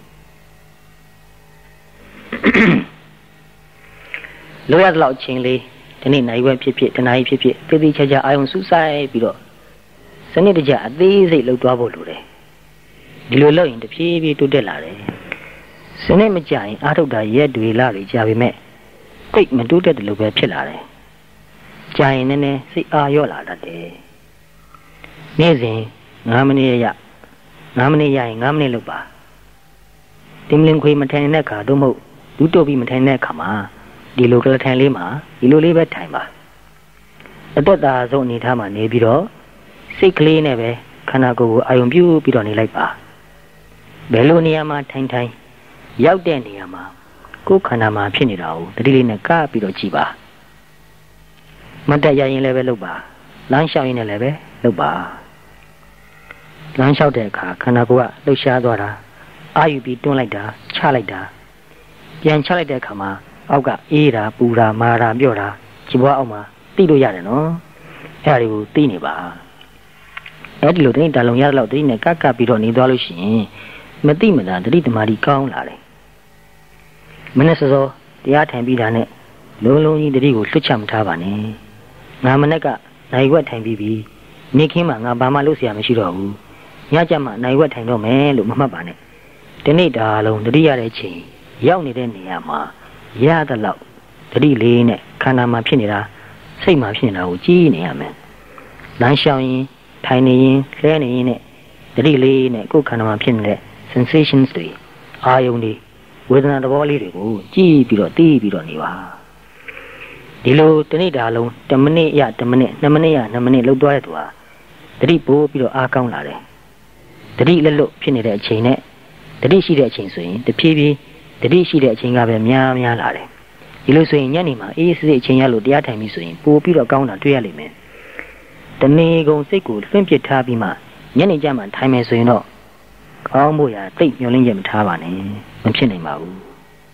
လိုရတဲ့လောက်အချိန်လေးဒီနေ့နိုင်ဝဲဖြစ်ဖြစ်တနားဖြစ်ဖြစ်သေသေးချာချာအာယုံစူးစိုက်ပြီးတော့စနစ်တကျအသေးစိတ်လှုပ်သွားဖို့လိုတယ်ဒီလိုလုပ်ရင်တဖြည်းဖြည်းတိုးတက်လာတယ်စနစ်မကြရင်အားထုတ်တာရက်တွေလာတွေကြာပြီမဲ့တိတ်မတိုးတက်တယ်လို့ပဲဖြစ်လာတယ်ကြာရင်နည်းနည်းစိတ်အားရော့လာတတ်တယ်နေ့စဉ်၅မိနစ်ရ၅မိနစ်ရရင်၅မိနစ်လုပ်ပါတင်လင်းခွေမထိုင်တဲ့အခါတို့မဟုတ်လူတို့ပြီးမထိုင်တဲ့အခါမှာဒီလိုကလထိုင်လေးမှာဒီလိုလေးပဲထိုင်ပါအသက်သာဆုံးအနေထားမှာနေပြီးတော့စိတ်ကလေးနဲ့ပဲခန္ဓာကိုယ်ကိုအာရုံပြုပြီးတော့နေလိုက်ပါဘယ်လိုနေရာမှာထိုင်ထိုင်ရောက်တဲ့နေရာမှာကိုယ်ခန္ဓာမှာဖြစ်နေတာကိုတတိလေးနဲ့ကပ်ပြီးတော့ကြည့်ပါမတ်တက်ရရင်လည်းပဲလုပ်ပါလမ်းလျှောက်ရင်လည်းပဲလုပ်ပါလမ်းလျှောက်တဲ့အခါခန္ဓာကိုယ်ကလှုပ်ရှားသွားတာအာယူပြီးတွန်းလိုက်တာချလိုက်တာပြန်ချလိုက်တဲ့အခါမှာအောက်ကအေးတာပူတာမာတာပြော့တာခြေဘွားအောက်မှာသိလို့ရတယ်နော်အဲ့ဒါတွေကိုသိနေပါအဲ့ဒီလိုတတိတလုံးရတဲ့လောက်တတိနဲ့ကပ်ကပ်ပြီးတော့နေသွားလို့ရှိရင်မသိမသာတတိတမာတိကောင်းလာတယ်မနေ့စောစောတရားထိုင်ပြီးတာနဲ့လုံးလုံးကြီးတတိကိုလွတ်ချမထားပါနဲ့ငါမနေ့ကနိုင်ဝက်ထိုင်ပြီးပြီနေခင်းမှာငါဘာမှလုပ်เสียမရှိတော့ဘူးညကျမှနိုင်ဝက်ထိုင်တော့မယ်လို့မမှတ်ပါနဲ့ဒီနေ့ဒါလုံးတတိရတဲ့ချိန်ရောက်နေတဲ့နေရာမှာရတဲ့လောက်တတိလေးနဲ့ခန္ဓာမှာဖြစ်နေတာစိတ်မှာဖြစ်နေတာကိုကြည့်နေရမယ်လမ်းလျှောက်ရင်ထိုင်နေရင်လဲနေရင်နဲ့တတိလေးနဲ့ကိုယ်ခန္ဓာမှာဖြစ်နေတဲ့ sensations တွေအာယုန်တွေဝေဒနာသဘောလေးတွေကိုကြည့်ပြီးတော့သိပြီးတော့နေပါဒီလိုတနေ့တာလုံးတစ်မိနစ်ရတစ်မိနစ်နှစ်မိနစ်ရနှစ်မိနစ်လောက်သွားတဲ့သူဟာတတိပိုးပြီးတော့အားကောင်းလာတယ်တတိလက်လွတ်ဖြစ်နေတဲ့အချိန်နဲ့တတိရှိတဲ့အချိန်ဆိုရင်တဖြည်းဖြည်းတတိရှိတဲ့အချိန်ကပဲများများလာတယ်ဒီလိုဆိုရင်ညနေမှာအေးစစ်စစ်အချိန်ရလို့တရားထိုင်ပြီဆိုရင်ပိုပြီးတော့ကောင်းတာတွေ့ရလိမ့်မယ်တနေ့ကုန်စိတ်ကိုလွှင့်ပစ်ထားပြီးမှညနေကျမှထိုင်မယ်ဆိုရင်တော့ကောင်းဖို့ရတိတ်မျောလင်းချက်မထားပါနဲ့မဖြစ်နိုင်ပါဘူး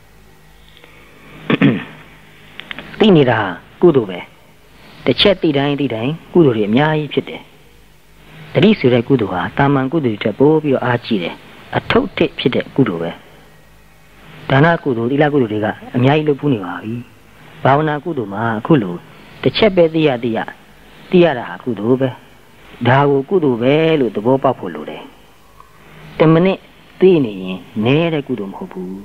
သိနေတာကုသိုလ်ပဲတစ်ချက်သိတိုင်းသိတိုင်းကုသိုလ်တွေအများကြီးဖြစ်တယ်တတိဆိုတဲ့ကုသိုလ်ဟာတာမန်ကုသိုလ်တွေထက်ပိုပြီးတော့အားကြီးတယ်အထုပ်ထစ်ဖြစ်တဲ့ကုသိုလ်ပဲဒါနကုသိုလ်သီလကုသိုလ်တွေကအများကြီးလုပ်ဖို့နေပါပြီဘာဝနာကုသိုလ်မှာအခုလိုတစ်ချက်ပဲသိရသိရသိရတာကုသိုလ်ပဲဒါကိုကုသိုလ်ပဲလို့သဘောပေါက်ဖို့လိုတယ်တမနစ်သိနေရင်နဲတဲ့ကုသိုလ်မဟုတ်ဘူး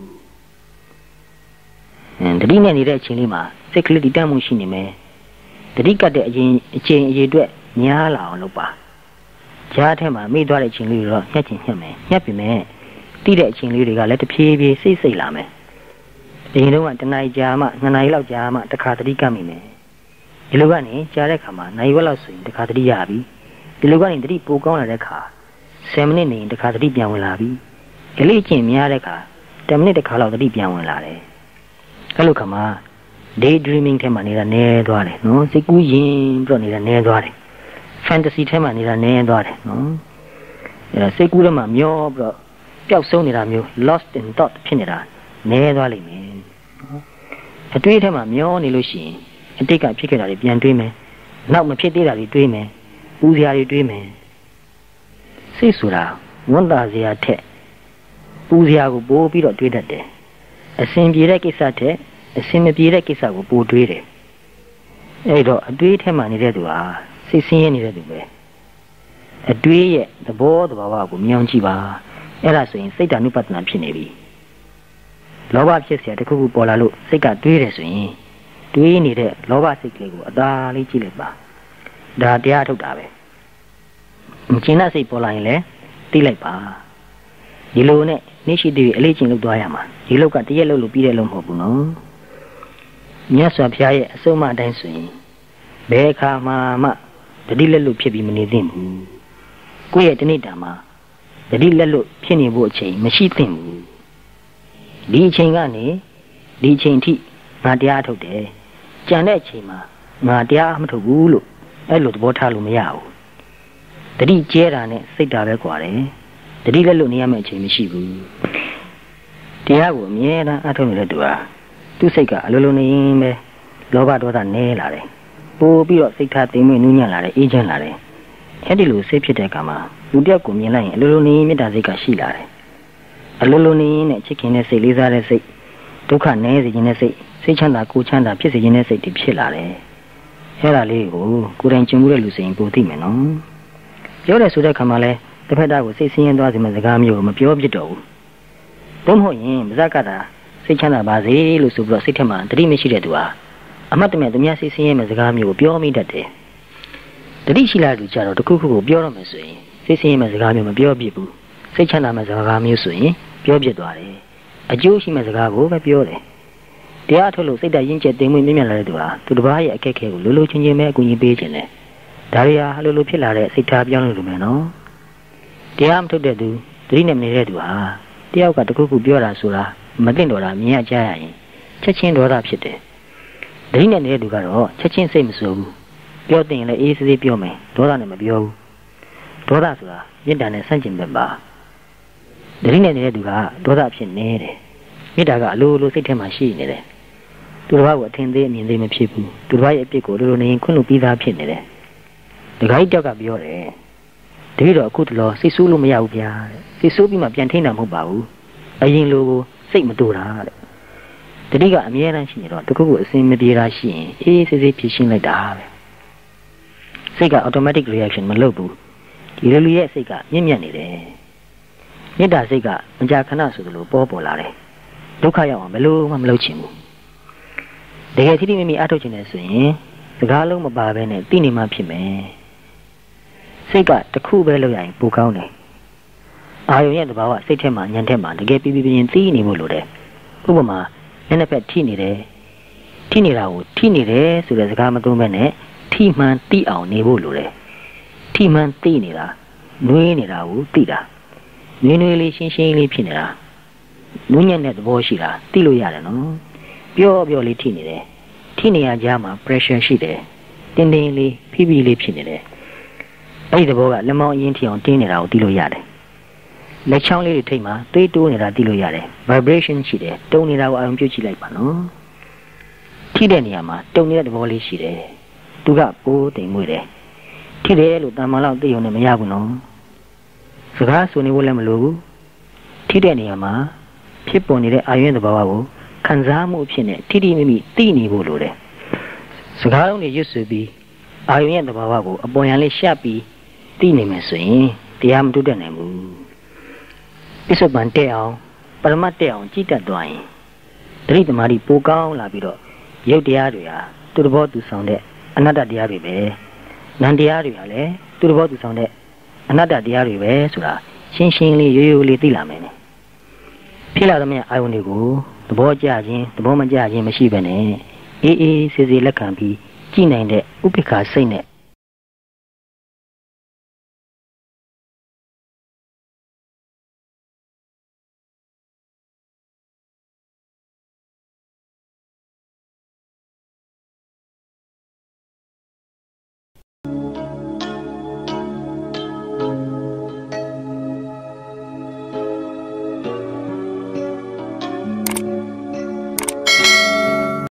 အင်းတတိနဲ့နေတဲ့အချိန်လေးမှာစိတ်ကလေးတည်မှုရှိနေမယ်တတိကတ်တဲ့အရင်အချိန်အရေးအတွက်များလာအောင်လုပ်ပါကြားထဲမှာမိသွားတဲ့အချိန်လေးတွေတော့ညှက်ချင်ညှက်မယ်ညှက်ပြီမဲ့တိတဲ့အချိန်လေးတွေကလည်းတဖြည်းဖြည်းစိတ်စိတ်လာမယ်အရင်တော့ကတနားကြာမှနှစ်နာရီလောက်ကြာမှတစ်ခါတတိကတ်မိမယ်ဒီလိုကနေကြားတဲ့ခါမှာနိုင်ဝက်လောက်ဆိုရင်တစ်ခါတတိရပြီဒီလိုကနေတတိပိုကောင်းလာတဲ့ခါဆယ်မိနစ်နေရင်တစ်ခါတတိပြန်ဝင်လာပြီဒီလေးကျင့်များတဲ့ခါတမိနစ်တစ်ခါလောက်တတိပြန်ဝင်လာတယ်အဲ့လိုခါမှာ day dreaming ထဲမှာနေတာနည်းသွားတယ်နော်စိတ်ကူးရင်ပြီးတော့နေတာနည်းသွားတယ် fantasy ထဲမှာနေတာနည်းသွားတယ်နော်အဲ့စိတ်ကူးထဲမှာမျောပြီးတော့ပျောက်ဆုံးနေတာမျိုး lost in thought ဖြစ်နေတာနည်းသွားလိမ့်မယ်နော်အတွေးထဲမှာမျောနေလို့ရှိရင်အတိတ်ကဖြစ်ခဲ့တာတွေပြန်တွေးမယ်နောက်မဖြစ်သေးတာတွေတွေးမယ်ပူစရာတွေတွေးမယ်စိတ်ဆိုတာဝန်တာစရာထက်ပူစရာကိုပိုးပြီးတော့တွေးတတ်တယ်အစဉ်ပြေတဲ့ကိစ္စထက်အစဉ်မပြေတဲ့ကိစ္စကိုပိုတွေးတယ်အဲ့တော့အတွေးထဲမှာနေတဲ့သူဟာစိတ်ဆင်းရဲနေတဲ့သူပဲအတွေးရဲ့သဘောသဘာဝကိုမြင်အောင်ကြည့်ပါအဲ့ဒါဆိုရင်စိတ်ဓာတ်နုပဒနာဖြစ်နေပြီလောဘဖြစ်เสียတခုခုပေါ်လာလို့စိတ်ကတွေးတယ်ဆိုရင်တွေးနေတဲ့လောဘစိတ်ကလေးကိုအသာလေးကြည့်လိုက်ပါဒါတရားထုတ်တာပဲမကျင်တဲ့စိတ်ပေါ်လာရင်လည်းသိလိုက်ပါဒီလိုနဲ့နေ့ရှိသေးအလေးချင်းလုပ်သွားရမှာဒီလောက်ကတရက်လုပ်လို့ပြီးတဲ့လို့မဟုတ်ဘူးနော်မြတ်စွာဘုရားရဲ့အဆုံးအမအတိုင်းဆိုရင်ဘယ်အခါမှမှတတိလက်လို့ဖြစ်ပြီးမနေသင့်ဘူးကိုယ့်ရဲ့တဏိတာမှာတတိလက်လို့ဖြစ်နေဖို့အချိန်မရှိသင့်ဘူးဒီအချိန်ကနေဒီအချိန်ထိငါတရားထုတ်တယ်ကြံတဲ့အချိန်မှာငါတရားမထုတ်ဘူးလို့အဲ့လိုသဘောထားလို့မရဘူးတတိကျဲတာနဲ့စိတ်ဓာတ်ပဲကွာတယ်တတိလက်လို့နေရမယ့်အချိန်မရှိဘူးတရားကိုအမြဲတမ်းအထုတ်နေတဲ့သူဟာသူ့စိတ်ကအလိုလိုနေရင်ပဲလောဘဒေါသနဲလာတယ်ပို့ပြီးတော့စိတ်ထားသိမ်မွေ့နူးညံ့လာတယ်အေးချမ်းလာတယ်အဲ့ဒီလိုစိတ်ဖြစ်တဲ့အခါမှာလူတစ်ယောက်ကိုမြင်လိုက်ရင်အလိုလိုနေရင်မေတ္တာစိတ်ကရှိလာတယ်အလိုလိုနေရင်နဲ့ချစ်ခင်တဲ့စိတ်လေးစားတဲ့စိတ်ဒုက္ခနည်းစေခြင်းတဲ့စိတ်စိတ်ချမ်းသာကိုချမ်းသာဖြစ်စေခြင်းတဲ့စိတ်တွေဖြစ်လာတယ်အဲ့ဒါလေးကိုကိုယ်တိုင်ကျင့်မှုတဲ့လူစိန်ပိုသိမယ်နော်ပြောတယ်ဆိုတဲ့အခါမှာလဲတစ်ဖက်သားကိုစိတ်ဆင်းရဲသွားစေမယ့်စကားမျိုးကိုမပြောဖြစ်တော့ဘူးဘုံမဟုတ်ရင်ပါဇက်ကတာစိတ်ချမ်းသာပါစေလို့ဆိုပြီးတော့စိတ်ထဲမှာတတိမရှိတဲ့သူဟာအမတ်တမဲ့သူများစိတ်ဆင်းရဲမယ့်စကားမျိုးကိုပြောမိတတ်တယ်တတိရှိလာသူကြတော့တခုခုကိုပြောတော့မယ်ဆိုရင်စိတ်ဆင်းရဲမယ့်စကားမျိုးမပြောပြဘူးစိတ်ချမ်းသာမယ့်စကားမျိုးဆိုရင်ပြောပြသွားတယ်အကျိုးရှိမယ့်စကားကိုပဲပြောတယ်တရားထုတ်လို့စိတ်ဓာတ်ရင်းကျက်သိမ်မွေ့မြင့်မြတ်လာတဲ့သူဟာသူတစ်ပါးရဲ့အခက်အခဲကိုလိုလိုချင်းချင်းပဲအကူအညီပေးခြင်းတယ်ဒါရီဟာလိုလိုဖြစ်လာတဲ့စိတ်ထားပြောင်းလို့လိုမယ်နော်တရားမထုတ်တဲ့သူသတိနဲ့မနေတဲ့သူဟာတယောက်ကတခုခုပြောတာဆိုတာမသိတော့တာမြင်ရကြရရင်ချက်ချင်းဒေါသဖြစ်တယ်သတိနဲ့နေတဲ့သူကတော့ချက်ချင်းစိတ်မဆိုးဘူးပြောတင်ရင်လည်းအေးစေးစေးပြောမယ်ဒေါသနဲ့မပြောဘူးဒေါသဆိုတာမေတ္တာနဲ့ဆန့်ကျင်ဘက်ပါသတိနဲ့နေတဲ့သူကဒေါသဖြစ်နေတယ်မေတ္တာကအလိုလိုစိတ်ထဲမှာရှိနေတယ်သူတစ်ပါးကိုအထင်သေးအမြင်သေးမဖြစ်ဘူးသူတစ်ပါးရဲ့အပြစ်ကိုလိုလိုနေရင်ခွင့်လို့ပြီးသားဖြစ်နေတယ်ဒကာကြီးတယောက်ကပြောတယ်တပည့်တော်အခုတလောစိတ်ဆိုးလို့မရဘူးဗျာတဲ့စိတ်ဆိုးပြီးမှပြန်ထိန်းတာမဟုတ်ပါဘူးအရင်လိုကိုစိတ်မတူတာတဲ့တတိကအမြဲတမ်းရှိနေတော့တခုခုအစင်မပြေတာရှိရင်အေးစေးစေးဖြေရှင်းလိုက်တာပဲစိတ်က automatic reaction မလုပ်ဘူးဒီလိုလူရဲ့စိတ်ကမြင့်မြတ်နေတယ်မေတ္တာစိတ်ကမကြာခဏဆိုသလိုပေါ်ပေါ်လာတယ်ဒုက္ခရောက်အောင်ဘယ်လိုမှမလုပ်ချင်ဘူးတကယ်ထိထိမိမိအထုတ်ချင်တယ်ဆိုရင်စကားလုံးမပါဘဲနဲ့သိနေမှဖြစ်မယ်စိတ်ကတခုပဲလုပ်ရရင်ပိုကောင်းတယ်အာယုံရဲ့သဘာဝစိတ်ထဲမှာညံထဲမှာတကယ်ပြပြပြင်းသိနေဖို့လိုတယ်ဥပမာလက်နှစ်ဖက်ထိနေတယ်ထိနေတာကိုထိနေတယ်ဆိုတဲ့စကားမသုံးဘဲနဲ့ထိမှန်သိအောင်နေဖို့လိုတယ်ထိမှန်သိနေတာနှွေးနေတာကိုသိတာနှွေးနှွေးလေးရှင်းရှင်းလေးဖြစ်နေတာနူးညံ့တဲ့သဘောရှိတာသိလို့ရတယ်နော်ပြောပြောလေးထိနေတယ်ထိနေရကြမှာ pressure ရှိတယ်တင်းတင်းလေးဖိဖိလေးဖြစ်နေတယ်အဲ့ဒီသဘောကလက်မောင်းအရင်ထိအောင်တင်းနေတာကိုသိလို့ရတယ်လက်ချောင်းလေးတွေထိတ်မှာသွေးတိုးနေတာသိလို့ရတယ် vibration ရှိတယ်တုံနေတာကိုအာရုံပြုကြည့်လိုက်ပါနော်ထိတဲ့နေရာမှာတုံနေတဲ့သဘောလေးရှိတယ်သူကပိုးတိမ်မွေ့တယ်ထိတယ်လို့တန်မာလောက်သိရုံနဲ့မရဘူးနော်စကားဆိုနေဖို့လည်းမလိုဘူးထိတဲ့နေရာမှာဖြစ်ပေါ်နေတဲ့အာရုံသဘာဝကိုခံစားမှုအဖြစ်နဲ့ထိထိမိမိသိနေဖို့လိုတယ်စကားလုံးတွေရွတ်ဆိုပြီးအာရုံရဲ့သဘာဝကိုအပေါ်ယံလေးရှပ်ပြီးသိနေမယ်ဆိုရင်တရားမတွေ့တတ်နိုင်ဘူးပစ္စုပန်တဲ့အောင်ပရမတ်တဲ့အောင်ကြည်တတ်သွားရင်တတိသမารီပိုကောင်းလာပြီးတော့ရုပ်တရားတွေဟာသူ့တဘောသူဆောင်တဲ့အနတ္တတရားတွေပဲနံတရားတွေဟာလည်းသူ့တဘောသူဆောင်တဲ့အနတ္တတရားတွေပဲဆိုတာရှင်းရှင်းလေးရိုးရိုးလေးသိလာမယ်နဲ့ဖြစ်လာသမျှအာယုန်တွေကိုသဘောကျခြင်းသဘောမကျခြင်းမရှိဘဲနဲ့အေးအေးဆေးဆေးလက်ခံပြီးကြည်နိုင်တဲ့ဥပိ္ပခာစိတ်နဲ့